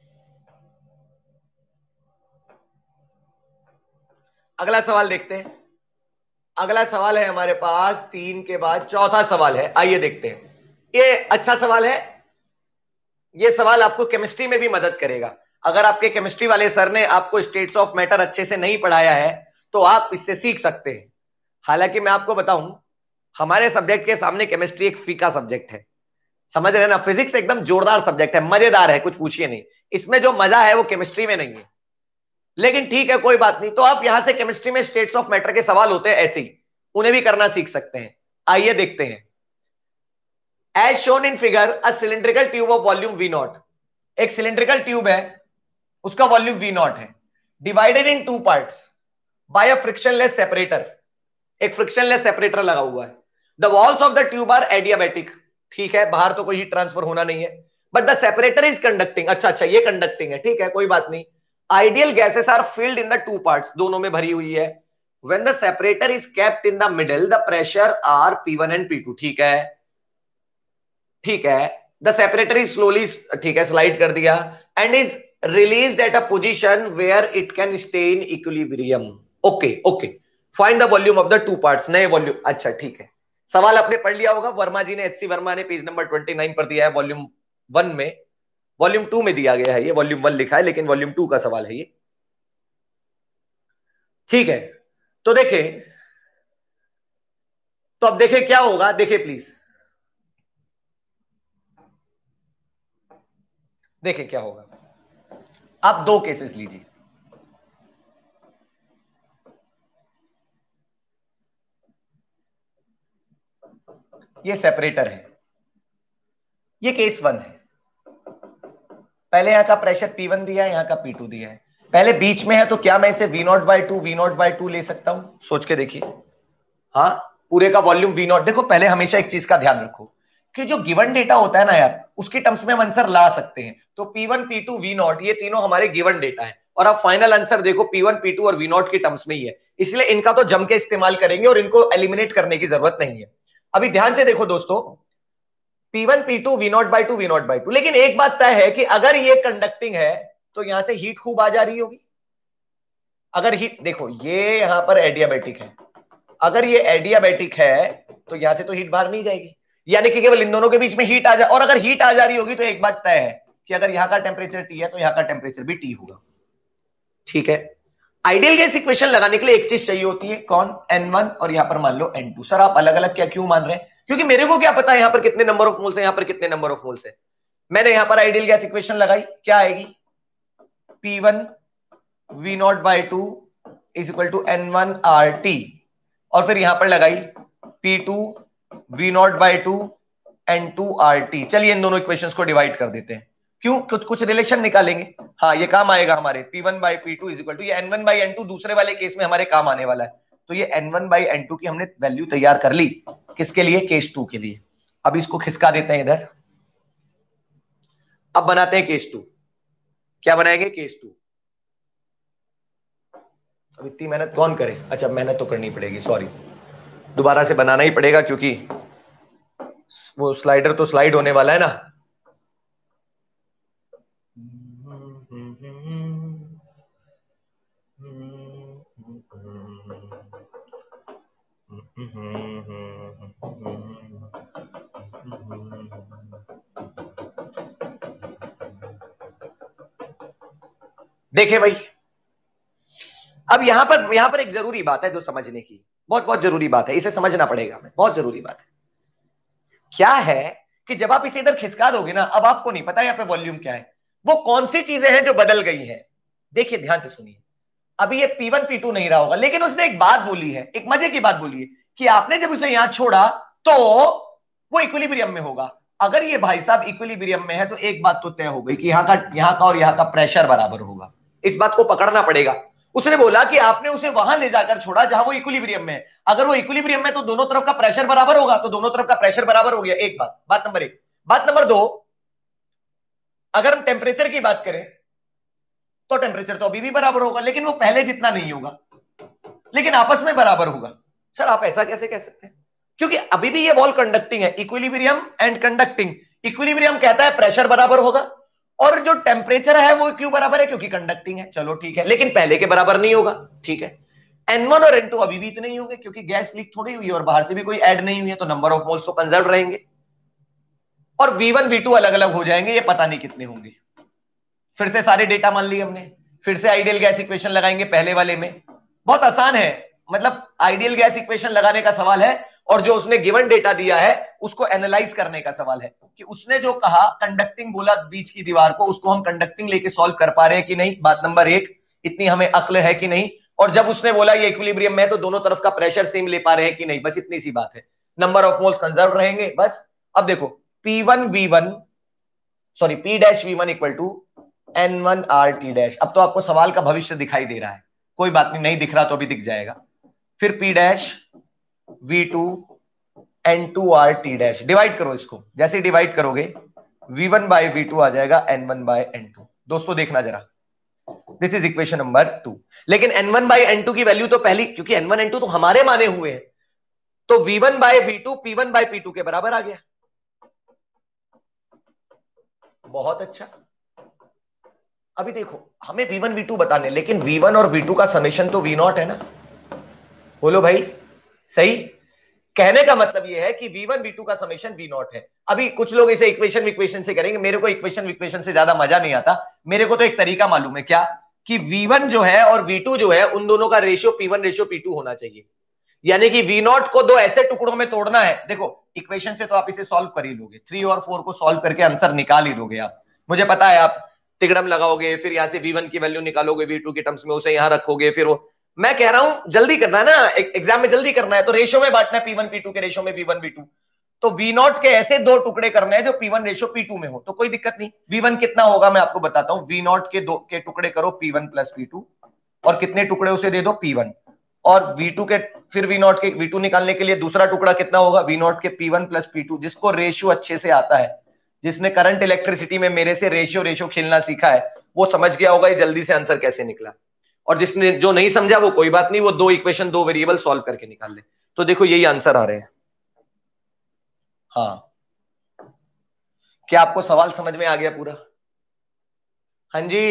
अगला सवाल देखते हैं। अगला सवाल है हमारे पास तीन के बाद चौथा सवाल है, आइए देखते हैं। ये अच्छा सवाल है। ये सवाल आपको केमिस्ट्री में भी मदद करेगा। अगर आपके केमिस्ट्री वाले सर ने आपको स्टेट्स ऑफ मैटर अच्छे से नहीं पढ़ाया है तो आप इससे सीख सकते हैं। हालांकि मैं आपको बताऊं, हमारे सब्जेक्ट के सामने केमिस्ट्री एक फीका सब्जेक्ट है, समझ रहे हैं ना। फिजिक्स एकदम जोरदार सब्जेक्ट है, मजेदार है, कुछ पूछिए नहीं। इसमें जो मजा है वो केमिस्ट्री में नहीं है। लेकिन ठीक है, कोई बात नहीं। तो आप यहां से केमिस्ट्री में स्टेट्स ऑफ मैटर के सवाल होते हैं ऐसे ही, उन्हें भी करना सीख सकते हैं। आइए देखते हैं। As shown in figure, a cylindrical tube of volume V naught. एक सिलिंड्रिकल ट्यूब है, उसका वॉल्यूम वी नॉट है, divided in two parts by a frictionless separator. एक फ्रिक्शनलेस सेपरेटर लगा हुआ है। The walls of the tube are adiabatic. ठीक है, बाहर तो कोई हीट ट्रांसफर होना नहीं है, but the separator is conducting. अच्छा अच्छा, ये कंडक्टिंग है, ठीक है, कोई बात नहीं। Ideal gases are filled in the two parts, दोनों में भरी हुई है। When the separator is kept in the middle, the pressure are P one and P two. ठीक है, ठीक है। द सेपरेटर इज स्लोली, ठीक है, स्लाइड कर दिया, and is released at a position where it can stay in equilibrium. Okay okay. Find the volume of the two parts, नए वॉल्यूम। अच्छा ठीक है, सवाल आपने पढ़ लिया होगा, वर्मा जी ने, एच सी वर्मा ने पेज नंबर ट्वेंटी नाइन पर दिया है, वॉल्यूम वन में। वॉल्यूम टू में दिया गया है, ये वॉल्यूम वन लिखा है लेकिन वॉल्यूम टू का सवाल है ये, ठीक है। तो देखें, तो अब देखें क्या होगा, देखें प्लीज, देखें क्या होगा। आप दो केसेस लीजिए। ये सेपरेटर है, ये केस वन है। पहले यहां का प्रेशर पी वन दिया है, यहां का पी टू दिया है, पहले बीच में है, तो क्या मैं इसे V naught by two V naught by two ले सकता हूं? सोच के देखिए। हाँ, पूरे का वॉल्यूम वी नॉट। देखो पहले हमेशा एक चीज का ध्यान रखो कि जो गिवन डेटा होता है ना यार, उसकी टर्म्स में हम आंसर ला सकते हैं। तो P one P two V naught ये तीनों हमारे गिवन डेटा है, और आप फाइनल आंसर देखो पी वन पी टू और वी नॉट की टर्म्स में ही है, इसलिए इनका तो जम के इस्तेमाल करेंगे और इनको एलिमिनेट करने की जरूरत नहीं है। अभी ध्यान से देखो दोस्तों, P one P two V naught by two V naught by two, लेकिन एक बात तय है कि अगर ये कंडक्टिंग है तो यहां से हीट खूब आ जा रही होगी। अगर हीट, देखो ये यहां पर एडियाबैटिक है, अगर ये एडियाबैटिक है तो यहां से तो हीट बाहर नहीं जाएगी, यानी कि केवल इन दोनों के बीच में हीट आ जाए। और अगर हीट आ जा रही होगी तो एक बात तय है कि अगर यहां का टेम्परेचर टी है तो यहां का टेम्परेचर भी टी होगा। ठीक है, आइडियल गैस इक्वेशन लगाने के लिए एक चीज चाहिए होती है, कौन? एन वन, और यहां पर मान लो एन टू। सर आप अलग अलग क्या क्यों मान रहे हैं? क्योंकि मेरे को क्या पता है यहां पर कितने नंबर ऑफ मोल्स है, यहां पर कितने नंबर ऑफ मोल्स है। मैंने यहां पर आइडियल गैस इक्वेशन लगाई, क्या आएगी? P one V naught by two is equal to N one R T, और फिर यहां पर लगाई P two V naught by two N two R T. चलिए इन दोनों इक्वेशंस को डिवाइड कर देते हैं, क्यों? कुछ कुछ रिलेशन निकालेंगे। हाँ ये काम आएगा हमारे, P one by P two is equal to, ये N one by N two दूसरे वाले केस में हमारे काम आने वाला है। तो ये N one by N two की हमने वैल्यू तैयार कर ली, किसके लिए? केस टू के लिए। अब इसको खिसका देते हैं इधर, अब बनाते हैं केस टू। क्या बनाएंगे? Case two. अब इतनी मेहनत कौन करे? अच्छा मेहनत तो करनी पड़ेगी, सॉरी, दोबारा से बनाना ही पड़ेगा क्योंकि वो स्लाइडर तो स्लाइड होने वाला है ना। देखिए भाई, अब यहां पर यहां पर एक जरूरी बात है जो समझने की, बहुत बहुत जरूरी बात है, इसे समझना पड़ेगा हमें, बहुत जरूरी बात है। क्या है कि जब आप इसे इधर खिसका दोगे ना, अब आपको नहीं पता यहाँ पे वॉल्यूम क्या है, वो कौन सी चीजें हैं जो बदल गई हैं। देखिए ध्यान से सुनिए, अभी ये पी वन पी टू नहीं रहा होगा, लेकिन उसने एक बात बोली है, एक मजे की बात बोली है कि आपने जब उसे यहां छोड़ा तो वो इक्विलिब्रियम में होगा। अगर ये भाई साहब इक्विलिब्रियम में है तो एक बात तो तय हो गई कि यहाँ का यहाँ का और यहाँ का प्रेशर बराबर होगा। इस बात को पकड़ना पड़ेगा। उसने बोला कि आपने उसे वहां ले जाकर छोड़ा जहां वो इक्विलिब्रियम में है, अगर वो इक्विलिब्रियम में तो दोनों तरफ का प्रेशर बराबर होगा, तो दोनों तरफ का प्रेशर बराबर हो गया। एक बात, बात नंबर एक। बात नंबर दो, अगर हम टेम्परेचर की बात करें तो टेम्परेचर तो अभी भी बराबर होगा, लेकिन वो पहले जितना नहीं होगा, लेकिन आपस में बराबर होगा। सर आप ऐसा कैसे कह सकते हैं? क्योंकि अभी भी ये वॉल कंडक्टिंग है, इक्विलिब्रियम एंड कंडक्टिंग। इक्विलिब्रियम कहता है प्रेशर बराबर होगा, और जो टेम्परेचर है वो क्यों बराबर है? क्योंकि कंडक्टिंग है। चलो ठीक है, लेकिन पहले के बराबर नहीं होगा। ठीक है, एन वन और एन टू अभी भी इतने ही होंगे क्योंकि गैस लीक थोड़ी हुई है और बाहर से भी कोई ऐड नहीं हुई है, तो नंबर ऑफ मोल्स तो कंजर्व रहेंगे। और वी वन वी टू अलग अलग हो जाएंगे, ये पता नहीं कितने होंगे। फिर से सारे डेटा मान लिए हमने, फिर से आइडियल गैस इक्वेशन लगाएंगे पहले वाले में। बहुत आसान है, मतलब आइडियल गैस इक्वेशन लगाने का सवाल है, और जो उसने गिवन डेटा दिया है उसको एनालाइज करने का सवाल है कि उसने जो कहा कंडक्टिंग बोला बीच की दीवार को, उसको हम कंडक्टिंग लेके सॉल्व कर पा रहे हैं कि नहीं। बात नंबर एक, इतनी हमें अक्ल है कि नहीं। और जब उसने बोला ये इक्विलिब्रियम में है तो दोनों तरफ का प्रेशर सेम ले पा रहे हैं कि नहीं। बस इतनी सी बात है, नंबर ऑफ मोल्स कंजर्व रहेंगे बस। अब देखो P one V one sorry P dash V one equal to N one R T dash. अब तो आपको सवाल का भविष्य दिखाई दे रहा है, कोई बात नहीं, नहीं दिख रहा तो अभी दिख जाएगा। फिर P dash V two N two R T dash, divide करो इसको, जैसे डिवाइड करोगे V one by V two आ जाएगा N one by N two. दोस्तों देखना जरा, this is equation number two. लेकिन N one by N two की वैल्यू तो पहली, क्योंकि एन वन एन टू तो हमारे माने हुए हैं, तो V one by V two P one by P two के बराबर आ गया। बहुत अच्छा। अभी देखो हमें वी वन वी टू बताने, लेकिन वी वन और वी टू का समेशन तो वी नॉट है ना। बोलो भाई, सही? कहने का मतलब यह है कि वी वन वी टू का समेशन वी नॉट है। अभी कुछ लोग इसे इक्वेशन इक्वेशन से करेंगे, मेरे को इक्वेशन इक्वेशन से ज्यादा मजा नहीं आता। मेरे को तो एक तरीका मालूम है, क्या? कि वी वन जो है और वी टू जो है, उन दोनों का ratio P one ratio P two होना चाहिए। यानी कि वी नॉट को दो ऐसे टुकड़ों में तोड़ना है। देखो इक्वेशन से तो आप इसे सॉल्व कर ही लोगे, थ्री और फोर को सॉल्व करके आंसर निकाल ही दोगे आप, मुझे पता है। आप तिगड़म लगाओगे, फिर यहां से वी वन की वैल्यू निकालोगे वी टू के टर्म्स में, उसे यहां रखोगे, फिर वो, मैं कह रहा हूं जल्दी करना है ना, एग्जाम में जल्दी करना है, तो रेशियो में बांटना है, पी वन पी टू के रेशियो में वी वन वी टू। तो वी नॉट के ऐसे दो टुकड़े करने हैं जो P one ratio P two में हो, तो कोई दिक्कत नहीं। वी वन कितना होगा मैं आपको बताता हूं। वी नॉट के दो के टुकड़े करो P one plus P two, और कितने टुकड़े उसे दे दो पी वन, और वी टू के फिर वी नॉट के वी टू निकालने के लिए दूसरा टुकड़ा कितना होगा वी नॉट के P one plus P two. जिसको रेशियो अच्छे से आता है, जिसने करंट इलेक्ट्रिसिटी में मेरे से रेशियो रेशियो खेलना सीखा है, वो समझ गया होगा ये जल्दी से आंसर कैसे निकला। और जिसने जो नहीं समझा वो कोई बात नहीं, वो दो इक्वेशन दो वेरिएबल सॉल्व करके निकाल ले। तो देखो यही आंसर आ रहे हैं। हाँ, क्या आपको सवाल समझ में आ गया पूरा? हाँ जी।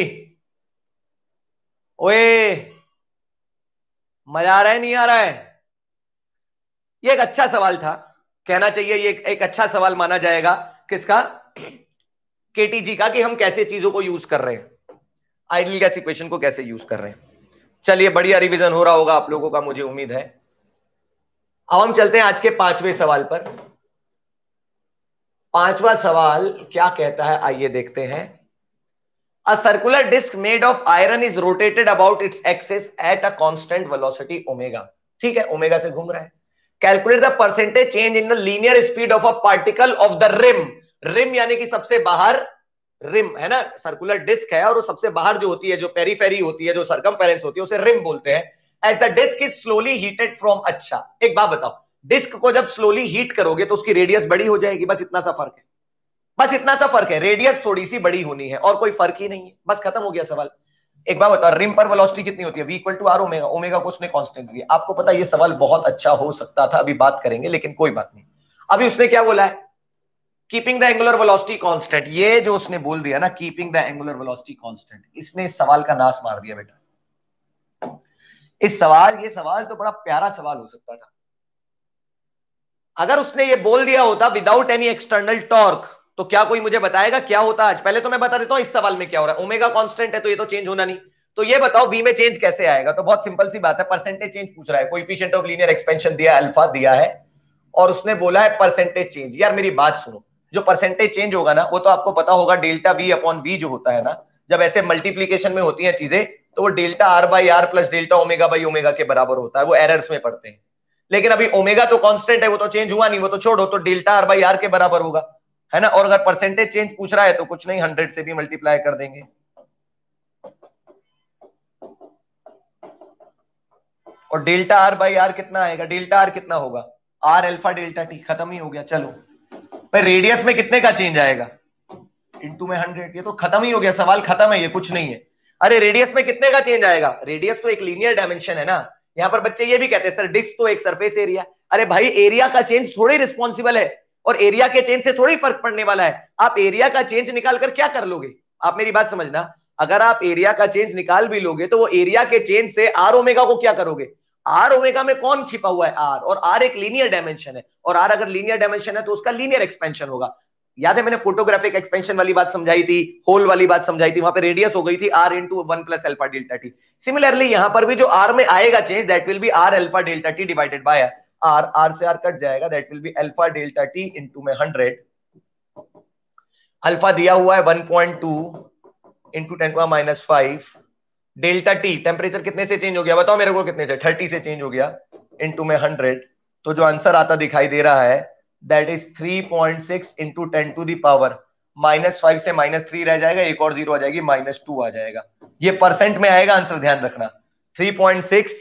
ओए, मजा आ रहा है नहीं आ रहा है? ये एक अच्छा सवाल था, कहना चाहिए ये एक, एक अच्छा सवाल माना जाएगा। किसका? केटीजी का, कि हम कैसे चीजों को यूज कर रहे हैं, आइडियल गैस इक्वेशन को कैसे यूज कर रहे हैं। चलिए, बढ़िया रिवीजन हो रहा होगा आप लोगों का, मुझे उम्मीद है। अब हम चलते हैं आज के पांचवें सवाल पर। पांचवा सवाल क्या कहता है, आइए देखते हैं। A circular disc made of iron is rotated about its axis at a constant velocity omega. ठीक है, ओमेगा से घूम रहा है। Calculate the percentage change in the linear speed of a particle of the rim. Rim यानी कि सबसे बाहर, रिम है ना, सर्कुलर डिस्क है और वो सबसे बाहर जो होती है, जो पेरीफेरी होती है, जो सरकमफेरेंस होती है, उसे रिम बोलते हैं। As the disc is slowly heated from. अच्छा, एक बात बताओ, डिस्क को जब स्लोली हीट करोगे तो उसकी रेडियस बड़ी हो जाएगी, बस इतना सा फर्क है। बस इतना सा फर्क है, रेडियस थोड़ी सी बड़ी होनी है और कोई फर्क ही नहीं है, बस खत्म हो गया सवाल। एक बात बताओ, रिम पर वेलोसिटी कितनी होती है? V equal to R omega. Omega को उसने कांस्टेंट दिया। आपको पता है ये सवाल बहुत अच्छा हो सकता था, अभी बात करेंगे, लेकिन कोई बात नहीं। अभी उसने क्या बोला है? Keeping the angular velocity constant. ये जो उसने बोल दिया ना, keeping the angular velocity constant, इसने इस सवाल का नाश मार दिया बेटा। इस सवाल ये सवाल तो बड़ा प्यारा सवाल हो सकता था अगर उसने ये बोल दिया होता विदाउट एनी एक्सटर्नल टॉर्क। तो क्या कोई मुझे बताएगा क्या होता आज? पहले तो मैं बता देता हूं इस सवाल में क्या हो रहा है। ओमेगा कांस्टेंट है तो ये तो चेंज होना नहीं। तो ये बताओ वी में चेंज कैसे आएगा? तो बहुत सिंपल सी बात है, परसेंटेज चेंज पूछ रहा है। कोएफिशिएंट ऑफ लीनियर एक्सपेंशन दिया, अल्फा दिया है, और उसने बोला है परसेंटेज चेंज। यार मेरी बात सुनो, जो परसेंटेज चेंज होगा ना, वो तो आपको पता होगा डेल्टा वी अपॉन वी जो होता है ना, जब ऐसे मल्टीप्लीकेशन में होती हैं चीजें, तो वो delta R by R plus delta omega by omega के बराबर होता है। वो एरर्स में पढ़ते हैं। लेकिन अभी ओमेगा तो कांस्टेंट है, वो तो चेंज हुआ नहीं, वो तो छोड़ो, तो डेल्टा आर बाई आर के बराबर होगा, है ना। और अगर परसेंटेज चेंज पूछ रहा है तो कुछ नहीं, हंड्रेड से भी मल्टीप्लाई कर देंगे। और डेल्टा आर बाई आर कितना आएगा? डेल्टा आर कितना होगा? R alpha delta T. खत्म ही हो गया। चलो पर रेडियस में कितने का चेंज आएगा? इंटू में हंड्रेड। ये तो खत्म ही हो गया, सवाल खत्म है, ये कुछ नहीं है। अरे रेडियस में कितने का चेंज आएगा? रेडियस तो एक लीनियर डायमेंशन है ना। यहां पर बच्चे ये भी कहते हैं सर डिस्क तो एक सरफेस एरिया। अरे भाई, एरिया का चेंज थोड़ी रिस्पॉन्सिबल है, और एरिया के चेंज से थोड़ी फर्क पड़ने वाला है। आप एरिया का चेंज निकाल कर क्या कर लोगे? आप मेरी बात समझना, अगर आप एरिया का चेंज निकाल भी लोगे तो वो एरिया के चेंज से आर ओमेगा को क्या करोगे? आर ओमेगा में कौन छिपा हुआ है? आर। और आर एक लीनियर डायमेंशन है, और आर अगर लीनियर डायमेंशन है तो उसका लीनियर एक्सपेंशन होगा। याद है मैंने फोटोग्राफिक एक्सपेंशन वाली बात समझाई थी, होल वाली बात समझाई थी, वहां पे रेडियस हो गई थी R into one plus alpha delta T. Similarly यहां पर भी जो आर में आएगा change, that will be R alpha delta T divided by R. R से आर कट जाएगा, that will be alpha delta T into में हंड्रेड। अल्फा दिया हुआ है one point two into ten to minus five. Delta T temperature कितने से चेंज हो गया बताओ मेरे को? कितने से? थर्टी से चेंज हो गया, इंटू में हंड्रेड। तो जो आंसर आता दिखाई दे रहा है that is three point six into ten to the power minus five से माइनस थ्री रह जाएगा, एक और जीरो आ जाएगी, माइनस टू आ जाएगा। ये परसेंट में आएगा आंसर, ध्यान रखना। Three point six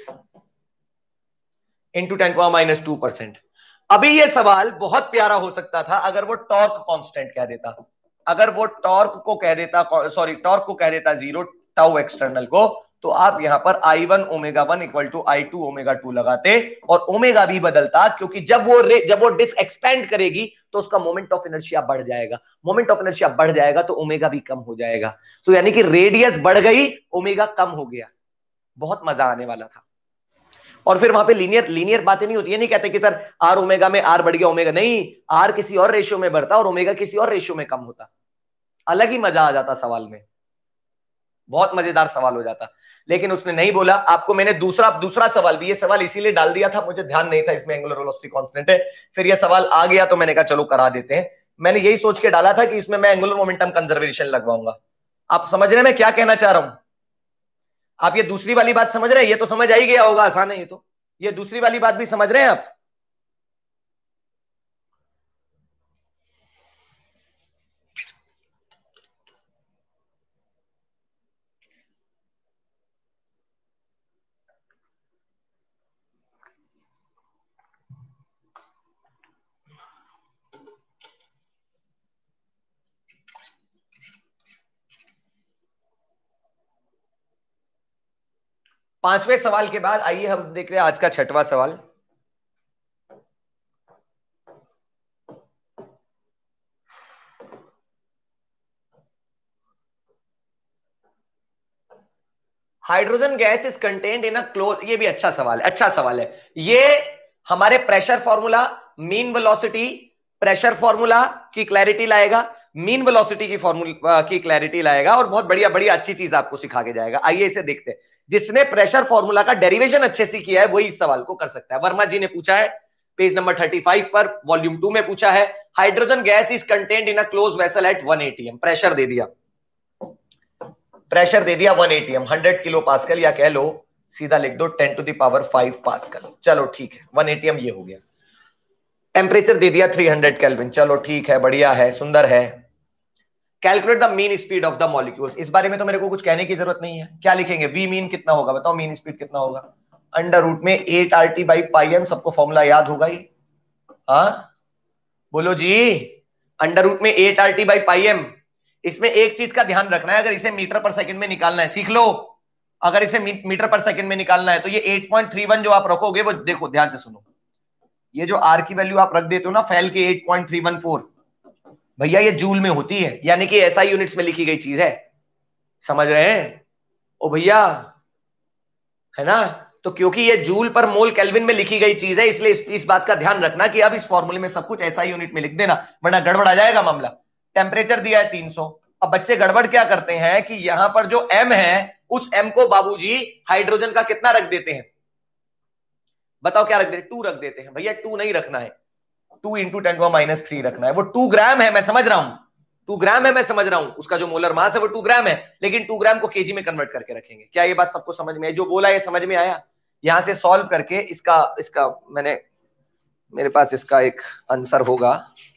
into ten to minus two percent. अभी ये सवाल बहुत प्यारा हो सकता था अगर वो टॉर्क कांस्टेंट कह देता। अगर वो टॉर्क को कह देता, सॉरी टॉर्क को कह देता जीरो, टाउ एक्सटर्नल को, तो आप यहां पर I one omega one equal to I two omega two लगाते, और ओमेगा भी बदलता, क्योंकि जब वो रे, जब वो डिस्क एक्सपेंड करेगी तो उसका मोमेंट ऑफ इनर्शिया बढ़ जाएगा। मोमेंट ऑफ इनर्शिया बढ़ जाएगा तो ओमेगा भी कम हो जाएगा। तो यानी कि रेडियस बढ़ गई, ओमेगा कम हो गया। बहुत मजा आने वाला था। और फिर वहां पे लीनियर लीनियर बातें नहीं होती है। नहीं कहते कि सर आर ओमेगा में आर बढ़ गया ओमेगा, नहीं, आर किसी और रेशियो में बढ़ता और ओमेगा किसी और रेशियो में कम होता। अलग ही मजा आ जाता सवाल में, बहुत मजेदार सवाल हो जाता। लेकिन उसने नहीं बोला। आपको मैंने दूसरा दूसरा सवाल भी, ये सवाल इसीलिए डाल दिया था, मुझे ध्यान नहीं था इसमें एंगुलर वेलोसिटी कांस्टेंट है। फिर ये सवाल आ गया तो मैंने कहा चलो करा देते हैं। मैंने यही सोच के डाला था कि इसमें मैं एंगुलर मोमेंटम कंजर्वेशन लगवाऊंगा। आप समझ रहे हैं मैं क्या कहना चाह रहा हूं? आप ये दूसरी वाली बात समझ रहे हैं? ये तो समझ आ ही गया होगा, आसान है ये तो। ये दूसरी वाली बात भी समझ रहे हैं आप? पांचवें सवाल के बाद आइए हम देख रहे हैं आज का छठवां सवाल। Hydrogen gas is contained in a close, ये भी अच्छा सवाल है, अच्छा सवाल है ये। हमारे pressure formula, mean velocity, pressure formula की क्लैरिटी लाएगा, मीन वेलोसिटी की फॉर्मूला की क्लैरिटी लाएगा, और बहुत बढ़िया बढ़िया अच्छी चीज आपको सिखा के जाएगा। आइए इसे देखते हैं। जिसने प्रेशर फॉर्मूला का डेरिवेशन अच्छे से किया है वही इस सवाल को कर सकता है। वर्मा जी ने पूछा है पेज नंबर पैंतीस पर, वॉल्यूम टू में पूछा है। Hydrogen gas is contained in a close vessel at one A T M. Pressure दे दिया, प्रेशर दे दिया one A T M, hundred kilo pascal, या कह लो सीधा लिख दो ten to the power five pascal. चलो ठीक है, वन एटी एम ये हो गया। टेम्परेचर दे दिया थ्री हंड्रेड केल्विन। चलो ठीक है, बढ़िया है, सुंदर है। Calculate the mean speed of the molecules. इस बारे में तो मेरे को कुछ कहने की जरूरत नहीं है। क्या लिखेंगे? वी मीन कितना होगा बताओ, मीन स्पीड कितना होगा? अंडर रूट में eight R T by pi M. सबको फॉर्मूला याद होगा ही, हाँ बोलो जी। अंडर रूट में eight R T by pi M. इसमें एक चीज का ध्यान रखना है, अगर इसे मीटर पर सेकंड में निकालना है, सीख लो, अगर इसे मीटर पर सेकंड में निकालना है तो ये एट पॉइंट थ्री वन जो आप रखोगे वो देखो ध्यान से सुनो, ये जो आर की वैल्यू आप रख देते हो ना फैल के eight point three one four, भैया ये जूल में होती है, यानी कि एसआई यूनिट्स में लिखी गई चीज है। समझ रहे हैं ओ भैया, है ना? तो क्योंकि ये जूल पर मोल केल्विन में लिखी गई चीज है, इसलिए इस, इस बात का ध्यान रखना कि अब इस फॉर्मूले में सब कुछ एसआई यूनिट में लिख देना, वरना गड़बड़ आ जाएगा मामला। टेम्परेचर दिया है तीन सौ। अब बच्चे गड़बड़ क्या करते हैं कि यहां पर जो एम है उस एम को बाबूजी हाइड्रोजन का कितना रख देते हैं? बताओ क्या रख देते? टू रख देते हैं। भैया टू नहीं रखना है, two into ten minus three रखना है। वो टू ग्राम है, मैं समझ रहा हूं, टू ग्राम है, मैं समझ रहा हूं, उसका जो मोलर मास है वो टू ग्राम है, लेकिन टू ग्राम को केजी में कन्वर्ट करके रखेंगे। क्या ये बात सबको समझ में आई? जो बोला ये समझ में आया? यहां से सॉल्व करके इसका इसका मैंने मेरे पास इसका एक आंसर होगा।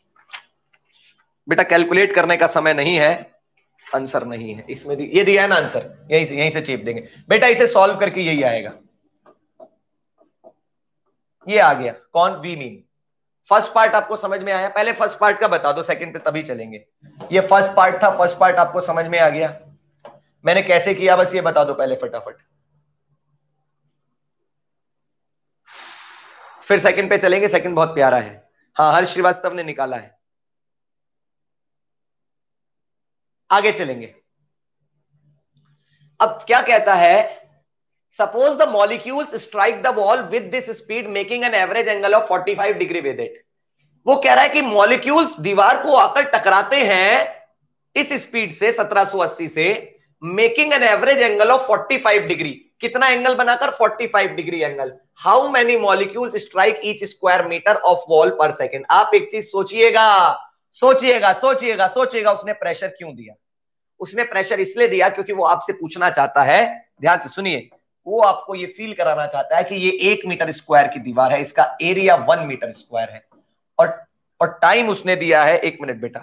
बेटा कैलकुलेट करने का समय नहीं है, आंसर नहीं है इसमें। ये दिया है ना आंसर, यहीं से यहीं से चेप देंगे बेटा, इसे सॉल्व करके यही आएगा। ये आ गया कौन? We mean. फर्स्ट पार्ट आपको समझ में आया? पहले फर्स्ट पार्ट का बता दो, सेकंड पे तभी चलेंगे। ये फर्स्ट पार्ट था, फर्स्ट पार्ट आपको समझ में आ गया? मैंने कैसे किया बस ये बता दो पहले फटाफट, फिर सेकंड पे चलेंगे। सेकंड बहुत प्यारा है। हाँ, हर्ष श्रीवास्तव ने निकाला है। आगे चलेंगे। अब क्या कहता है? Suppose the molecules strike the wall with this speed making an average angle of forty five degree with it. वो कह रहा है कि मॉलिक्यूल्स दीवार को आकर टकराते हैं इस स्पीड से सत्रह सौ अस्सी से, making an average angle of forty five degree. कितना एंगल बनाकर? Forty five degree angle. How many molecules strike each square metre of wall per second. आप एक चीज सोचिएगा, सोचिएगा सोचिएगा सोचिएगा, उसने प्रेशर क्यों दिया? उसने प्रेशर इसलिए दिया क्योंकि वो आपसे पूछना चाहता है, ध्यान से सुनिए, वो आपको ये फील कराना चाहता है कि ये एक मीटर स्क्वायर की दीवार है, इसका एरिया वन मीटर स्क्वायर है, और और टाइम उसने दिया है एक मिनट बेटा,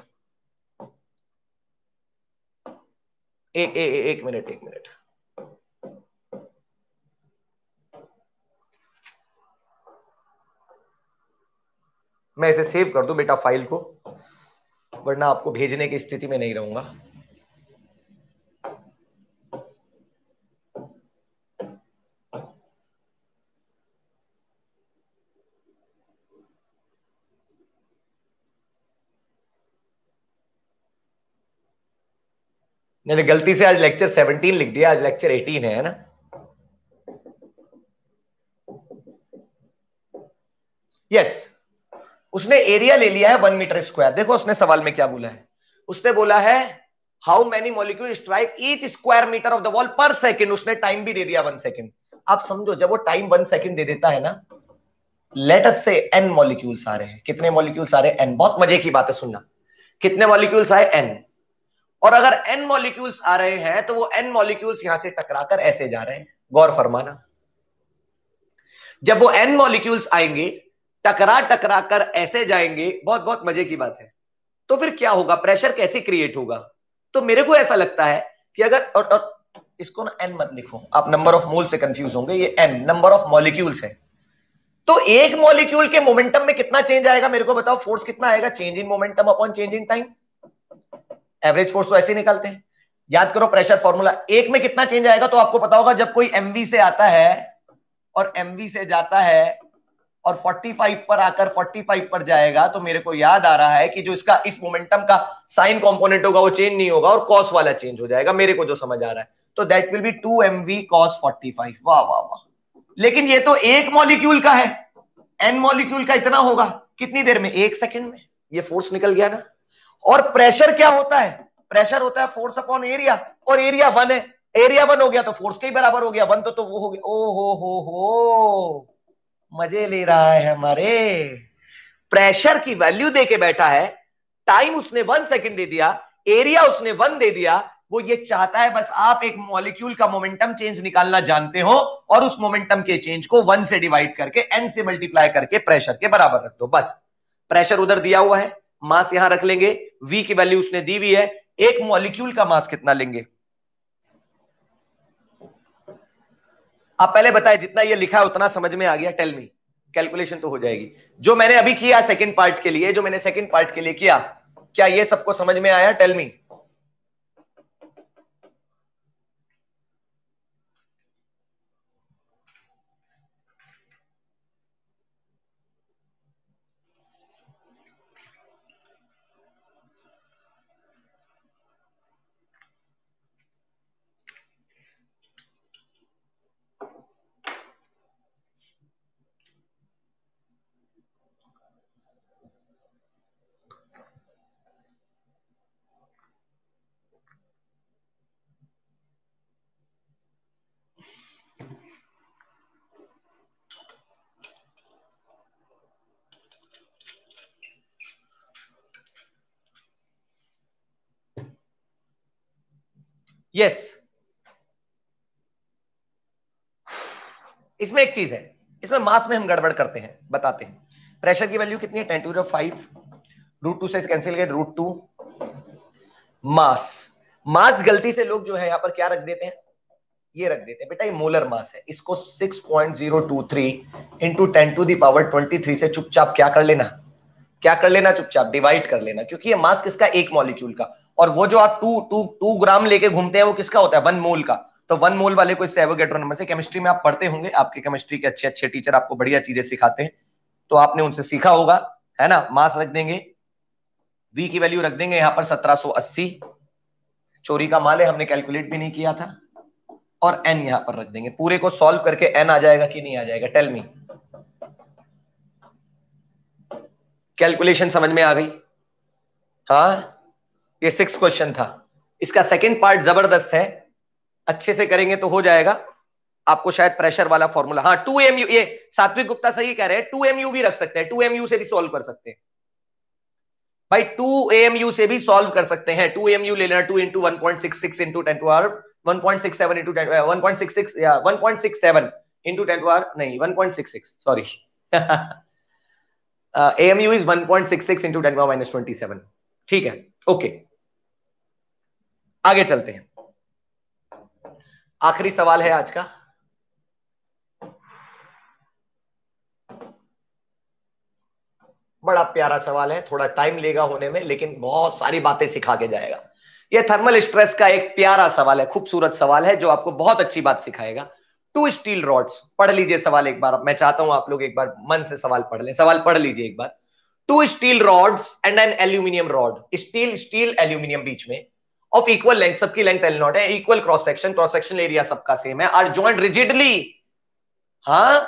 एक एक एक मिनट एक मिनट मैं इसे सेव कर दूं बेटा फाइल को, वरना आपको भेजने की स्थिति में नहीं रहूंगा। मैंने गलती से आज लेक्चर सेवनटीन लिख दिया, आज लेक्चर एटीन है ना। यस, उसने एरिया ले लिया है वन मीटर स्क्वायर। देखो उसने सवाल में क्या बोला है, उसने बोला है how many molecule strike each square metre of the wall per second. उसने टाइम भी दे दिया वन सेकेंड। आप समझो, जब वो टाइम वन सेकेंड दे देता है ना, लेट अस से एन मॉलिक्यूल्स आ रहे हैं। कितने मॉलिक्यूल्स आ रहे हैं? एन। बहुत मजे की बात है, सुनना। कितने मॉलिक्यूल्स आए? एन। और अगर एन मॉलिक्यूल्स आ रहे हैं तो वो एन मॉलिक्यूल्स यहां से टकराकर ऐसे जा रहे हैं। गौर फरमाना, जब वो एन मॉलिक्यूल्स आएंगे टकरा टकरा कर ऐसे जाएंगे, बहुत बहुत मजे की बात है, तो फिर क्या होगा? प्रेशर कैसे क्रिएट होगा? तो मेरे को ऐसा लगता है कि अगर, और, और इसको ना एन मत लिखो, आप नंबर ऑफ मोल से कंफ्यूज होंगे, ये एन नंबर ऑफ मॉलिक्यूल्स है। तो एक मॉलिक्यूल के मोमेंटम में कितना चेंज आएगा मेरे को बताओ? फोर्स कितना आएगा? Change in momentum upon change in time. Average force तो ऐसे ही निकालते हैं। याद करो प्रेशर फॉर्मूला, एक में कितना चेंज आएगा तो आपको पता होगा, जब कोई एमवी से आता है और एमवी से जाता है और पैंतालीस पर आकर पैंतालीस पर जाएगा, तो मेरे को याद आ रहा है कि जो इसका इस मोमेंटम का साइन कंपोनेंट होगा वो चेंज नहीं होगा और कॉस वाला चेंज हो जाएगा, मेरे को जो समझ आ रहा है। तो that will be two M V cos forty five. वाह वाह वाह। लेकिन ये तो एक मॉलिक्यूल का है, एन मॉलिक्यूल का इतना होगा कितनी देर में? एक सेकंड में। ये फोर्स निकल गया ना। और प्रेशर क्या होता है? प्रेशर होता है फोर्स अपॉन एरिया, और एरिया वन है। एरिया वन हो गया तो फोर्स के ही बराबर हो गया, वन तो, तो वो हो गया। ओ हो हो हो, मजे ले रहा है हमारे। प्रेशर की वैल्यू दे के बैठा है, टाइम उसने वन सेकंड दे दिया, एरिया उसने वन दे दिया। वो ये चाहता है बस आप एक मॉलिक्यूल का मोमेंटम चेंज निकालना जानते हो और उस मोमेंटम के चेंज को वन से डिवाइड करके एन से मल्टीप्लाई करके प्रेशर के बराबर रख दो, बस। प्रेशर उधर दिया हुआ है, मास यहां रख लेंगे, वी की वैल्यू उसने दी हुई है। एक मॉलिक्यूल का मास कितना लेंगे? आप पहले बताए, जितना ये लिखा है उतना समझ में आ गया? टेल मी, कैलकुलेशन तो हो जाएगी। जो मैंने अभी किया सेकंड पार्ट के लिए, जो मैंने सेकंड पार्ट के लिए किया, क्या ये सबको समझ में आया? Tell me. यस, इसमें एक चीज है, इसमें मास में हम गड़बड़ करते हैं, बताते हैं। प्रेशर की वैल्यू कितनी है? Ten to the five, root two से कैंसिल किया, रूट टू। मास, मास गलती से लोग जो है यहां पर क्या रख देते हैं? ये रख देते हैं बेटा, ये मोलर मास है। इसको six point zero two three into ten to the power twenty three से चुपचाप क्या कर लेना, क्या कर लेना, चुपचाप डिवाइड कर लेना, क्योंकि ये मास किसका? एक मॉलिक्यूल का। और वो जो आप टू टू टू ग्राम लेके घूमते हैं वो किसका होता है? वन मोल का। तो वन मोल वाले को इससे एवोगैड्रो नंबर से, केमिस्ट्री में आप पढ़ते होंगे, आपके केमिस्ट्री के अच्छे अच्छे टीचर आपको बढ़िया चीजें सिखाते हैं, तो आपने उनसे सीखा होगा, है ना। मास रख देंगे, वी की वैल्यू रख देंगे यहां पर सत्रह सौ अस्सी, चोरी का माल है, हमने कैलकुलेट भी नहीं किया था। और एन यहां पर रख देंगे, पूरे को सॉल्व करके एन आ जाएगा कि नहीं आ जाएगा? Tell me. कैलकुलेशन समझ में आ गई? हाँ, ये सिक्स क्वेश्चन था, इसका सेकंड पार्ट जबरदस्त है, अच्छे से करेंगे तो हो जाएगा। आपको शायद प्रेशर वाला फॉर्मूला, हाँ टू एम यू, ये सात्विक गुप्ता सही कह रहे हैं, टू एम यू भी रख सकते हैं, टू एम यू से भी सॉल्व कर सकते हैं भाई, टू ए एम यू से भी सॉल्व कर सकते हैं। टू एम यू ले लेना, two into one point six six into ten to R one point six seven into one point six six या one point six seven into ten to R, नहीं one point six six, sorry. A M U is one point six six into ten to minus twenty seven. ठीक है, ओके, आगे चलते हैं। आखिरी सवाल है आज का। बड़ा प्यारा सवाल है, थोड़ा टाइम लेगा होने में, लेकिन बहुत सारी बातें सिखा के जाएगा। यह थर्मल स्ट्रेस का एक प्यारा सवाल है, खूबसूरत सवाल है, जो आपको बहुत अच्छी बात सिखाएगा। टू स्टील रॉड्स, पढ़ लीजिए सवाल एक बार, मैं चाहता हूं आप लोग एक बार मन से सवाल पढ़ लें, सवाल पढ़ लीजिए एक बार। Two steel rods and an aluminium rod, steel steel aluminium बीच में, ऑफ इक्वल लेंथ, सबकी लेंथ एल नॉट है, equal cross section, cross section area सबका सेम है, आर जॉइंट रिजिडली, हाँ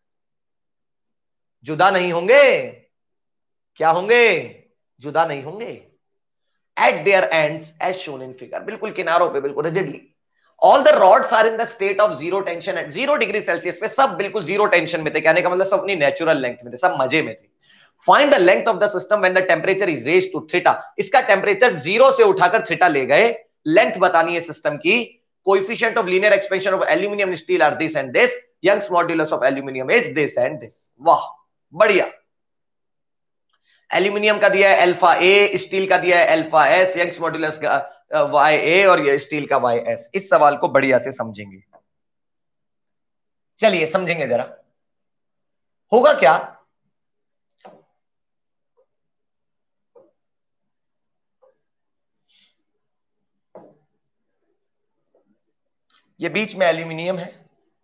जुदा नहीं होंगे, क्या होंगे? जुदा नहीं होंगे। At their ends as shown in figure, बिल्कुल किनारों पे, बिल्कुल rigidly. All the rods are in the state of zero tension at zero degree Celsius पे, सब बिल्कुल जीरो टेंशन में थे, कहने का मतलब सब अपनी नेचुरल लेंथ में थे, सब मजे में थे। Find the length of the system when the temperature is raised to theta, इसका टेंपरेचर जीरो से उठाकर थीटा ले गए, लेंथ बतानी है सिस्टम की। Coefficient of linear expansion of aluminium steel are this and this, Young's modulus of aluminium is this and this. वाह, बढ़िया। एल्यूमिनियम का दिया है अल्फा ए, स्टील का दिया है अल्फा एस, यंग्स मॉड्यूलस का वाई ए और ये स्टील का वाई एस। इस सवाल को बढ़िया से समझेंगे, चलिए समझेंगे जरा, होगा क्या। ये बीच में एल्यूमिनियम है।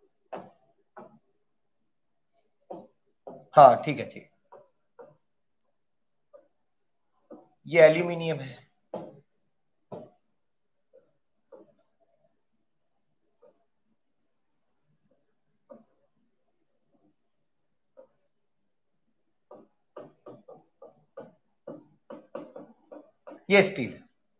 हाँ ठीक है, ठीक, ये एल्यूमिनियम है। ये स्टील,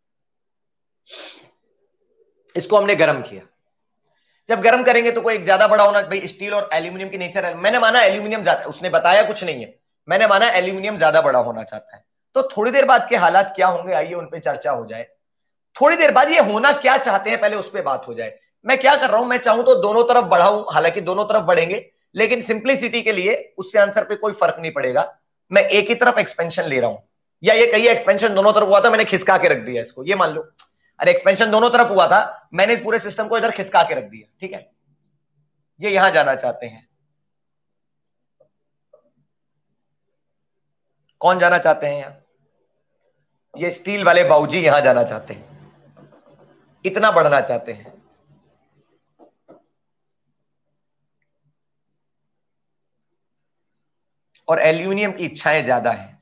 इसको हमने गर्म किया। जब गर्म करेंगे तो कोई एक ज्यादा बड़ा होना, भाई स्टील और एल्यूमिनियम की नेचर है, मैंने माना एल्यूमिनियम ज्यादा, उसने बताया कुछ नहीं है, मैंने माना एल्यूमिनियम ज्यादा बड़ा होना चाहता है। तो थोड़ी देर बाद के हालात क्या होंगे, आइए उन पे चर्चा हो जाए। थोड़ी देर बाद ये होना क्या चाहते हैं पहले उस पर बात हो जाए। मैं क्या कर रहा हूं, मैं चाहूं तो दोनों तरफ बढ़ाऊं, हालांकि दोनों तरफ बढ़ेंगे, लेकिन सिंप्लिसिटी के लिए उससे आंसर पे कोई फर्क नहीं पड़ेगा। मैं एक ही तरफ एक्सपेंशन ले रहा हूं, या ये कहिए एक्सपेंशन दोनों तरफ हुआ था, मैंने खिसका के रख दिया इसको, ये मान लो अरे एक्सपेंशन दोनों तरफ हुआ था, मैंने इस पूरे सिस्टम को इधर खिसका के रख दिया, ठीक है। ये यहां जाना चाहते हैं, कौन जाना चाहते हैं यहां, ये स्टील वाले बाबूजी यहां जाना चाहते हैं, इतना बढ़ना चाहते हैं। और एल्यूमिनियम की इच्छाएं ज्यादा है।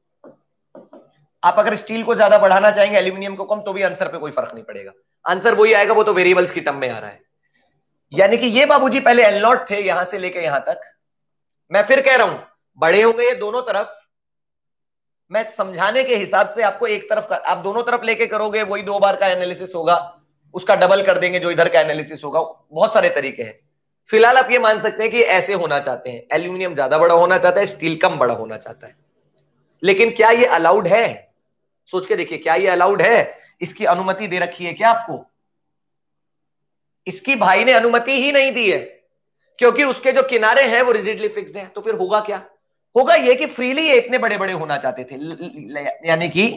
आप अगर स्टील को ज्यादा बढ़ाना चाहेंगे, एल्यूमिनियम को कम, तो भी आंसर पे कोई फर्क नहीं पड़ेगा, आंसर वही आएगा, वो तो वेरिएबल्स की टर्म में आ रहा है। यानी कि ये बाबूजी पहले एल नॉट थे यहां से लेके यहां तक, मैं फिर कह रहा हूं बड़े होंगे ये दोनों तरफ। मैं समझाने के हिसाब से आपको एक तरफ, आप दोनों तरफ लेके करोगे वही दो बार का एनालिसिस होगा, उसका डबल कर देंगे जो इधर का एनालिसिस होगा, बहुत सारे तरीके हैं। फिलहाल आप ये मान सकते हैं कि ऐसे होना चाहते हैं, एल्यूमिनियम ज्यादा बड़ा होना चाहता है, स्टील कम बड़ा होना चाहता है। लेकिन क्या ये अलाउड है, सोच के देखिए, क्या ये अलाउड है, इसकी अनुमति दे रखी है क्या आपको? इसकी भाई ने अनुमति ही नहीं दी है, क्योंकि उसके जो किनारे हैं वो रिजिडली फिक्स्ड हैं। तो फिर होगा क्या, होगा ये कि फ्रीली ये इतने बड़े बड़े होना चाहते थे, यानी कि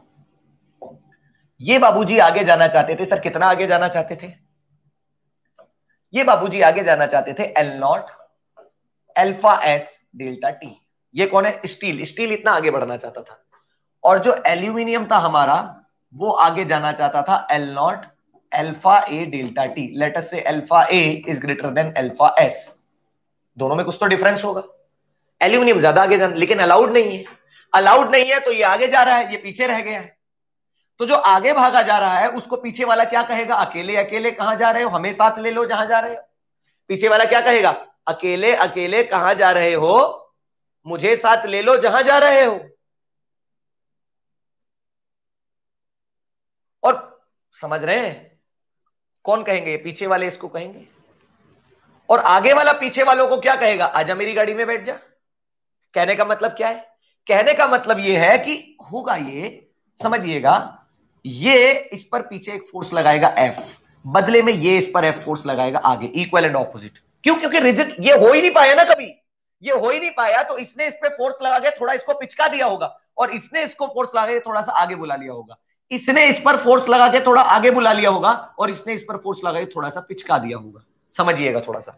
ये बाबूजी आगे जाना चाहते थे। सर कितना आगे जाना चाहते थे? ये बाबूजी आगे जाना चाहते थे L naught alpha S delta T. ये कौन है? स्टील। स्टील इतना आगे बढ़ना चाहता था, और जो एल्यूमिनियम था हमारा, वो आगे जाना चाहता था L naught alpha A delta T. Let us say alpha A is greater than alpha S. दोनों में कुछ तो डिफरेंस होगा। एल्यूमिनियम ज्यादा आगे जाना, लेकिन अलाउड नहीं है। अलाउड नहीं है तो ये आगे जा रहा है, ये पीछे रह गया है। तो जो आगे भागा जा रहा है उसको पीछे वाला क्या कहेगा? अकेले अकेले कहां जा रहे हो, हमें साथ ले लो जहां जा रहे हो। पीछे वाला क्या कहेगा? अकेले अकेले कहां जा रहे हो, मुझे साथ ले लो जहां जा रहे हो। और समझ रहे हैं कौन कहेंगे? पीछे वाले इसको कहेंगे, और आगे वाला पीछे वालों को क्या कहेगा? आजा मेरी गाड़ी में बैठ जा। कहने का मतलब क्या है? कहने का मतलब यह है कि होगा ये, समझिएगा, ये इस पर पीछे एक फोर्स लगाएगा F, बदले में ये इस पर F फोर्स लगाएगा आगे, इक्वल एंड ऑपोजिट। क्यों? क्योंकि रिजिड ये हो ही नहीं पाया ना कभी, ये हो ही नहीं पाया, तो इसने इस पे फोर्स लगा के थोड़ा इसको पिचका दिया होगा, और इसने इसको फोर्स लगा के थोड़ा सा आगे बुला लिया होगा। इसने इस पर फोर्स लगा के थोड़ा आगे बुला लिया होगा, और इसने इस पर फोर्स लगा के थोड़ा सा पिचका दिया होगा। समझिएगा थोड़ा सा।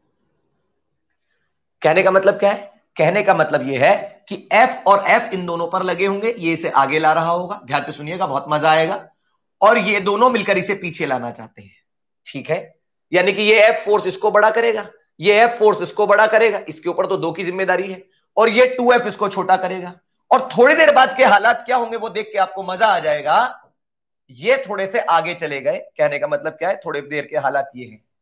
कहने का मतलब क्या है? कहने का मतलब यह है कि F और F इन दोनों पर लगे होंगे, ये इसे आगे ला रहा होगा, ध्यान से सुनिएगा, बहुत मजा आएगा। और ये दोनों मिलकर इसे पीछे लाना चाहते हैं, ठीक है। यानी कि ये F फोर्स इसको बड़ा करेगा, ये F फोर्स इसको बड़ा करेगा, इसके ऊपर तो दो की जिम्मेदारी है, और ये टू एफ इसको छोटा करेगा। और थोड़ी देर बाद के हालात क्या होंगे वो देख के आपको मजा आ जाएगा। ये थोड़े से आगे चले गए, कहने का मतलब क्या है? थोड़ी देर के हालात ये हैं,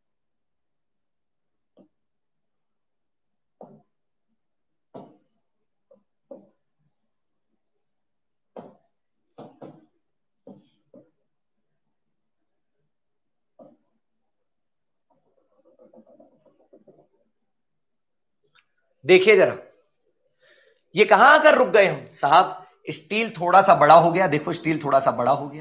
देखिए जरा, ये कहां आकर रुक गए हम साहब? स्टील थोड़ा सा बड़ा हो गया, देखो स्टील थोड़ा सा बड़ा हो गया,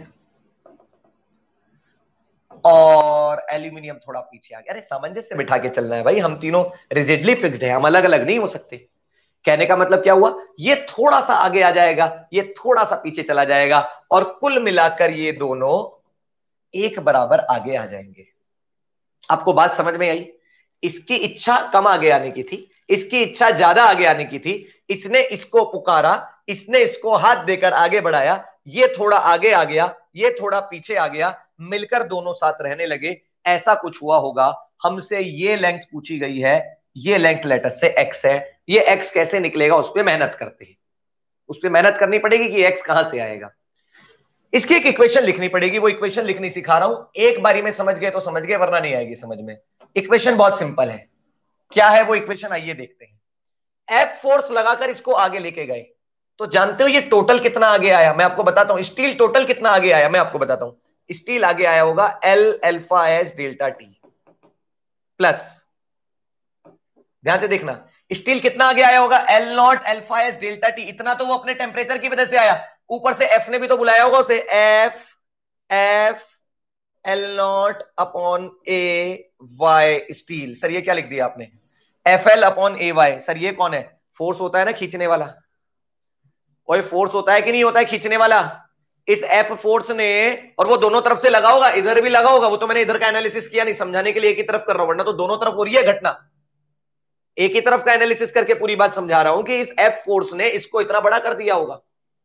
और एल्यूमिनियम थोड़ा पीछे आ गया। अरे सामंजस्य बिठा के चलना है भाई, हम तीनों रिजिडली फिक्स्ड है, हम अलग अलग नहीं हो सकते। कहने का मतलब क्या हुआ? ये थोड़ा सा आगे आ जाएगा, ये थोड़ा सा पीछे चला जाएगा, और कुल मिलाकर ये दोनों एक बराबर आगे आ जाएंगे। आपको बात समझ में आई? इसकी इच्छा कम आगे आने की थी, इसकी इच्छा ज्यादा आगे आने की थी। इसने इसको पुकारा, इसने इसको हाथ देकर आगे बढ़ाया, ये थोड़ा आगे आ गया, ये थोड़ा पीछे आ गया, मिलकर दोनों साथ रहने लगे। ऐसा कुछ हुआ होगा, हमसे ये लेंथ पूछी गई है, ये लेंथ लेटस से x है, ये x कैसे निकलेगा उस पर मेहनत करते हैं, उस पर मेहनत करनी पड़ेगी कि x कहां से आएगा। इसकी एक इक्वेशन लिखनी पड़ेगी, वो इक्वेशन लिखनी सिखा रहा हूं, एक बारी में समझ गए तो समझ गए, वरना नहीं आएगी समझ में। इक्वेशन बहुत सिंपल है। क्या है वो इक्वेशन, आइए देखते हैं। एफ फोर्स लगाकर इसको आगे लेके गए, तो जानते हो ये टोटल कितना आगे आया, मैं आपको बताता हूं। स्टील टोटल कितना आगे आया मैं आपको बताता हूं। स्टील आगे आया होगा L alpha S delta T plus, ध्यान से देखना, स्टील कितना आगे आया होगा, L naught alpha S delta T. इतना तो वो अपने टेम्परेचर की वजह से आया, ऊपर से एफ ने भी तो बुलाया होगा उसे, F F L naught upon A Y steel. Sir ये क्या लिख दिया आपने, F L upon A Y. Sir ये कौन है, फोर्स होता है ना खींचने वाला, और फोर्स होता है कि नहीं होता है खींचने वाला। इस एफ फोर्स ने, और वो दोनों तरफ से लगा होगा, इधर भी लगा होगा, वो तो मैंने इधर का एनालिसिस किया नहीं, समझाने के लिए एक ही तरफ कर रहा हूं, वरना तो दोनों तरफ हो रही है घटना। एक ही तरफ का एनालिसिस करके पूरी बात समझा रहा हूं कि इस एफ फोर्स ने इसको इतना बड़ा कर दिया होगा,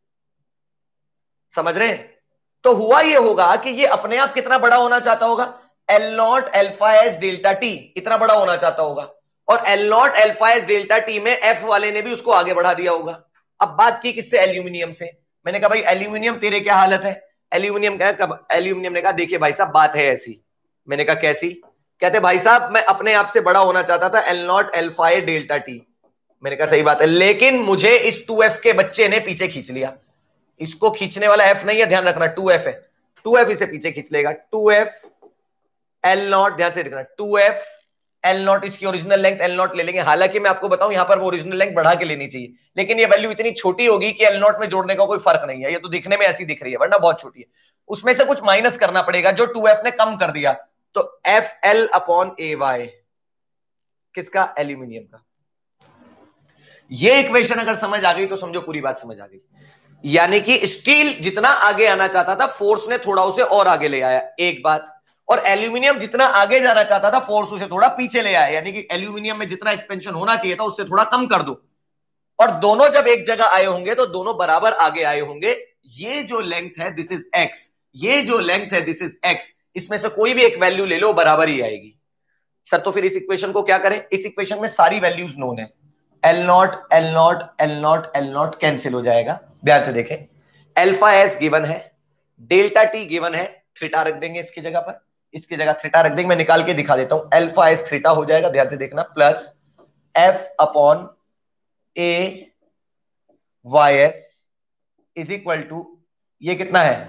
समझ रहे हैं। तो हुआ ये होगा कि ये अपने आप कितना बड़ा होना चाहता होगा, L naught alpha S delta T इतना बड़ा होना चाहता होगा, और L naught alpha S delta T में एफ वाले ने भी उसको आगे बढ़ा दिया होगा। अब बात की किससे, एल्यूमिनियम से। मैंने कहा भाई एल्यूमिनियम तेरे क्या हालत है, एल्यूमिनियम कहा, कब एल्यूमिनियम ने कहा देखिए भाई साहब बात है ऐसी। मैंने कहा कैसी, कहते भाई साहब मैं अपने आप से बड़ा होना चाहता था, L naught alpha A delta T. मैंने कहा सही बात है, लेकिन मुझे इस टू एफ के बच्चे ने पीछे खींच लिया। इसको खींचने वाला एफ नहीं है, ध्यान रखना, टू एफ है, टू एफ इसे पीछे खींच लेगा, टू एफ एल नॉट, ध्यान से देखना, टू एफ एल नॉट इसकी ओरिजिनल लेंथ एल नॉट ले लेंगे। हालांकि मैं आपको बताऊं यहां पर वो ओरिजिनल लेंथ बढ़ा के लेनी चाहिए, लेकिन ये वैल्यू इतनी छोटी होगी कि एल नॉट में जोड़ने का कोई फर्क नहीं है, ये तो दिखने में ऐसी दिख रही है वरना बहुत छोटी है। उसमें से कुछ माइनस करना पड़ेगा जो टू एफ ने कम कर दिया, तो F L upon A Y किसका, एल्यूमिनियम का। ये इक्वेशन अगर समझ आ गई तो समझो पूरी बात समझ आ गई। यानी कि स्टील जितना आगे आना चाहता था, फोर्स ने थोड़ा उसे और आगे ले आया, एक बात। और एल्यूमिनियम जितना आगे जाना चाहता था, फोर्स उसे थोड़ा पीछे ले आया। यानी कि एल्यूमिनियम में जितना एक्सपेंशन होना चाहिए था उससे थोड़ा कम कर दो, और दोनों जब एक जगह आए होंगे तो दोनों बराबर आगे आए होंगे। ये जो लेंथ है दिस इज एक्स, ये जो लेंथ है दिस इज एक्स, इसमें से कोई भी एक वैल्यू ले लो बराबर ही आएगी। सर तो फिर इस इक्वेशन को क्या करें, इस इक्वेशन में सारी वैल्यूज नोन है, L naught L naught L naught L naught cancel हो जाएगा। ध्यान से देखें, अल्फा एस गिवन है, डेल्टा टी गिवन है, थीटा रख देंगे इसकी जगह पर, इसकी जगह थीटा रख देंगे, मैं निकाल के दिखा देता हूं, अल्फा एस थीटा हो जाएगा, ध्यान से देखना, plus F upon A Y S is equal to, ये कितना है,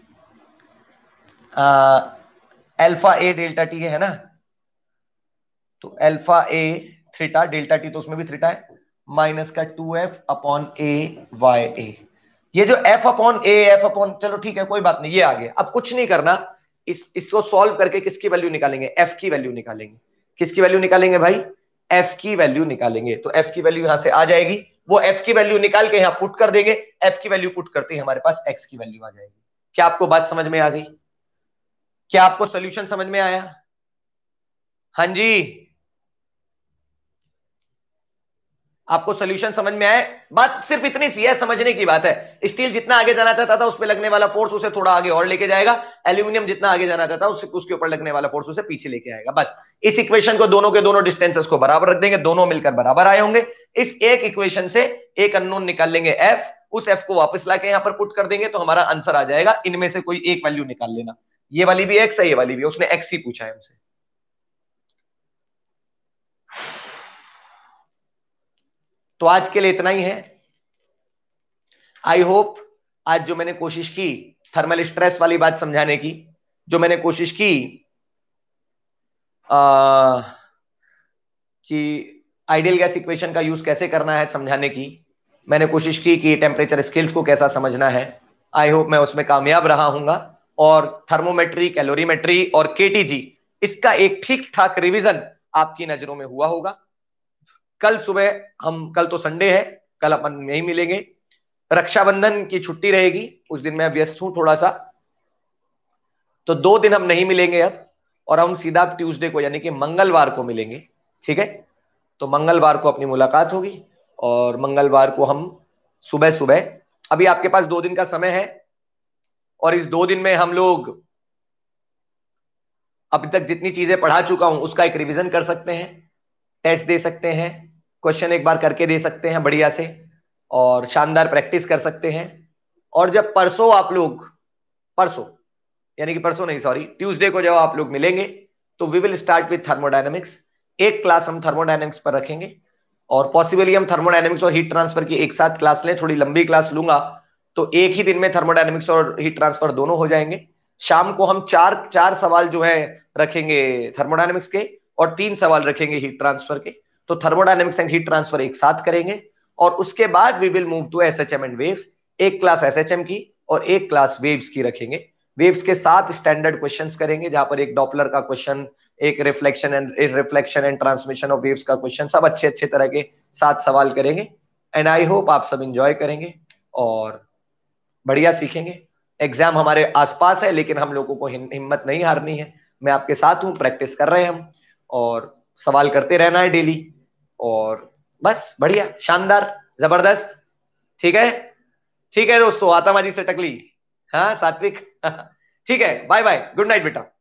अल्फा ए डेल्टा टी है ना, तो alpha A theta delta T तो उसमें भी थीटा है, माइनस का two F upon A Y A. ये जो F upon A F upon, चलो ठीक है कोई बात नहीं, ये आ गया। अब कुछ नहीं करना, इस इसको सॉल्व करके किसकी वैल्यू निकालेंगे, एफ की वैल्यू निकालेंगे। किसकी वैल्यू निकालेंगे भाई, एफ की वैल्यू निकालेंगे। तो एफ की वैल्यू यहां से आ जाएगी, वो एफ की वैल्यू निकाल के यहां पुट कर देंगे, एफ की वैल्यू पुट करते ही हमारे पास एक्स की वैल्यू आ जाएगी। क्या आपको बात समझ में आ गई, क्या आपको सोल्यूशन समझ में आया, हाँ जी आपको सोल्यूशन समझ में आए। बात सिर्फ इतनी सी है, समझने की बात है। स्टील जितना आगे जाना चाहता था उस पर लगने वाला फोर्स उसे थोड़ा आगे और लेके जाएगा, एल्यूमिनियम जितना आगे जाना चाहता है उसके ऊपर लगने वाला फोर्स उसे पीछे लेके आएगा। बस इस इक्वेशन को दोनों के दोनों डिस्टेंसेस को बराबर रख देंगे, दोनों मिलकर बराबर आए होंगे। इस एक इक्वेशन से एक अननोन निकाल लेंगे एफ, उस एफ को वापस लाके यहां पर पुट कर देंगे तो हमारा आंसर आ जाएगा। इनमें से कोई एक वैल्यू निकाल लेना, ये वाली भी एक्स है, ये वाली भी, उसने एक्स ही पूछा है हमसे। तो आज के लिए इतना ही है। आई होप आज जो मैंने कोशिश की थर्मल स्ट्रेस वाली बात समझाने की, जो मैंने कोशिश की आ, कि आइडियल गैस इक्वेशन का यूज कैसे करना है समझाने की, मैंने कोशिश की कि टेम्परेचर स्केल्स को कैसा समझना है, आई होप मैं उसमें कामयाब रहा हूंगा। और थर्मोमेट्री, कैलोरीमेट्री और केटीजी, इसका एक ठीक ठाक रिवीजन आपकी नजरों में हुआ होगा। कल सुबह हम, कल तो संडे है, कल अपन यही मिलेंगे। रक्षाबंधन की छुट्टी रहेगी, उस दिन मैं व्यस्त हूं थोड़ा सा, तो दो दिन हम नहीं मिलेंगे अब, और हम सीधा ट्यूसडे को यानी कि मंगलवार को मिलेंगे, ठीक है। तो मंगलवार को अपनी मुलाकात होगी, और मंगलवार को हम सुबह सुबह, अभी आपके पास दो दिन का समय है, और इस दो दिन में हम लोग अभी तक जितनी चीजें पढ़ा चुका हूं उसका एक रिवीजन कर सकते हैं, टेस्ट दे सकते हैं, क्वेश्चन एक बार करके दे सकते हैं बढ़िया से, और शानदार प्रैक्टिस कर सकते हैं। और जब परसों आप लोग, परसों यानी कि परसों नहीं सॉरी ट्यूसडे को जब आप लोग मिलेंगे तो we will start with thermodynamics. एक क्लास हम थर्मोडायनेमिक्स पर रखेंगे, और पॉसिबली हम थर्मोडायनेमिक्स और हीट ट्रांसफर की एक साथ क्लास लें, थोड़ी लंबी क्लास लूंगा तो एक ही दिन में थर्मोडायनेमिक्स और हीट ट्रांसफर दोनों हो जाएंगे। शाम को हम चार चार सवाल जो है रखेंगे थर्मोडायनेमिक्स के, और तीन सवाल रखेंगे हीट ट्रांसफर के। तो थर्मोडायनेमिक्स एंड हीट ट्रांसफर एक साथ करेंगे, और उसके बाद we will move to SHM and waves. एक क्लास एसएचएम की और एक क्लास वेव्स की रखेंगे। वेव्स के साथ स्टैंडर्ड क्वेश्चंस करेंगे, जहां पर एक डॉपलर का क्वेश्चन, एक reflection and reflection and transmission of waves का क्वेश्चन, सब अच्छे अच्छे तरह के सात सवाल करेंगे। एंड आई होप आप सब इंजॉय करेंगे और बढ़िया सीखेंगे। एग्जाम हमारे आसपास है, लेकिन हम लोगों को हिम्मत नहीं हारनी है। मैं आपके साथ हूं, प्रैक्टिस कर रहे हैं हम, और सवाल करते रहना है डेली, और बस बढ़िया, शानदार, जबरदस्त। ठीक है, ठीक है दोस्तों, आतमाजी से टकली। हाँ सात्विक। ठीक है, बाय बाय, गुड नाइट बेटा।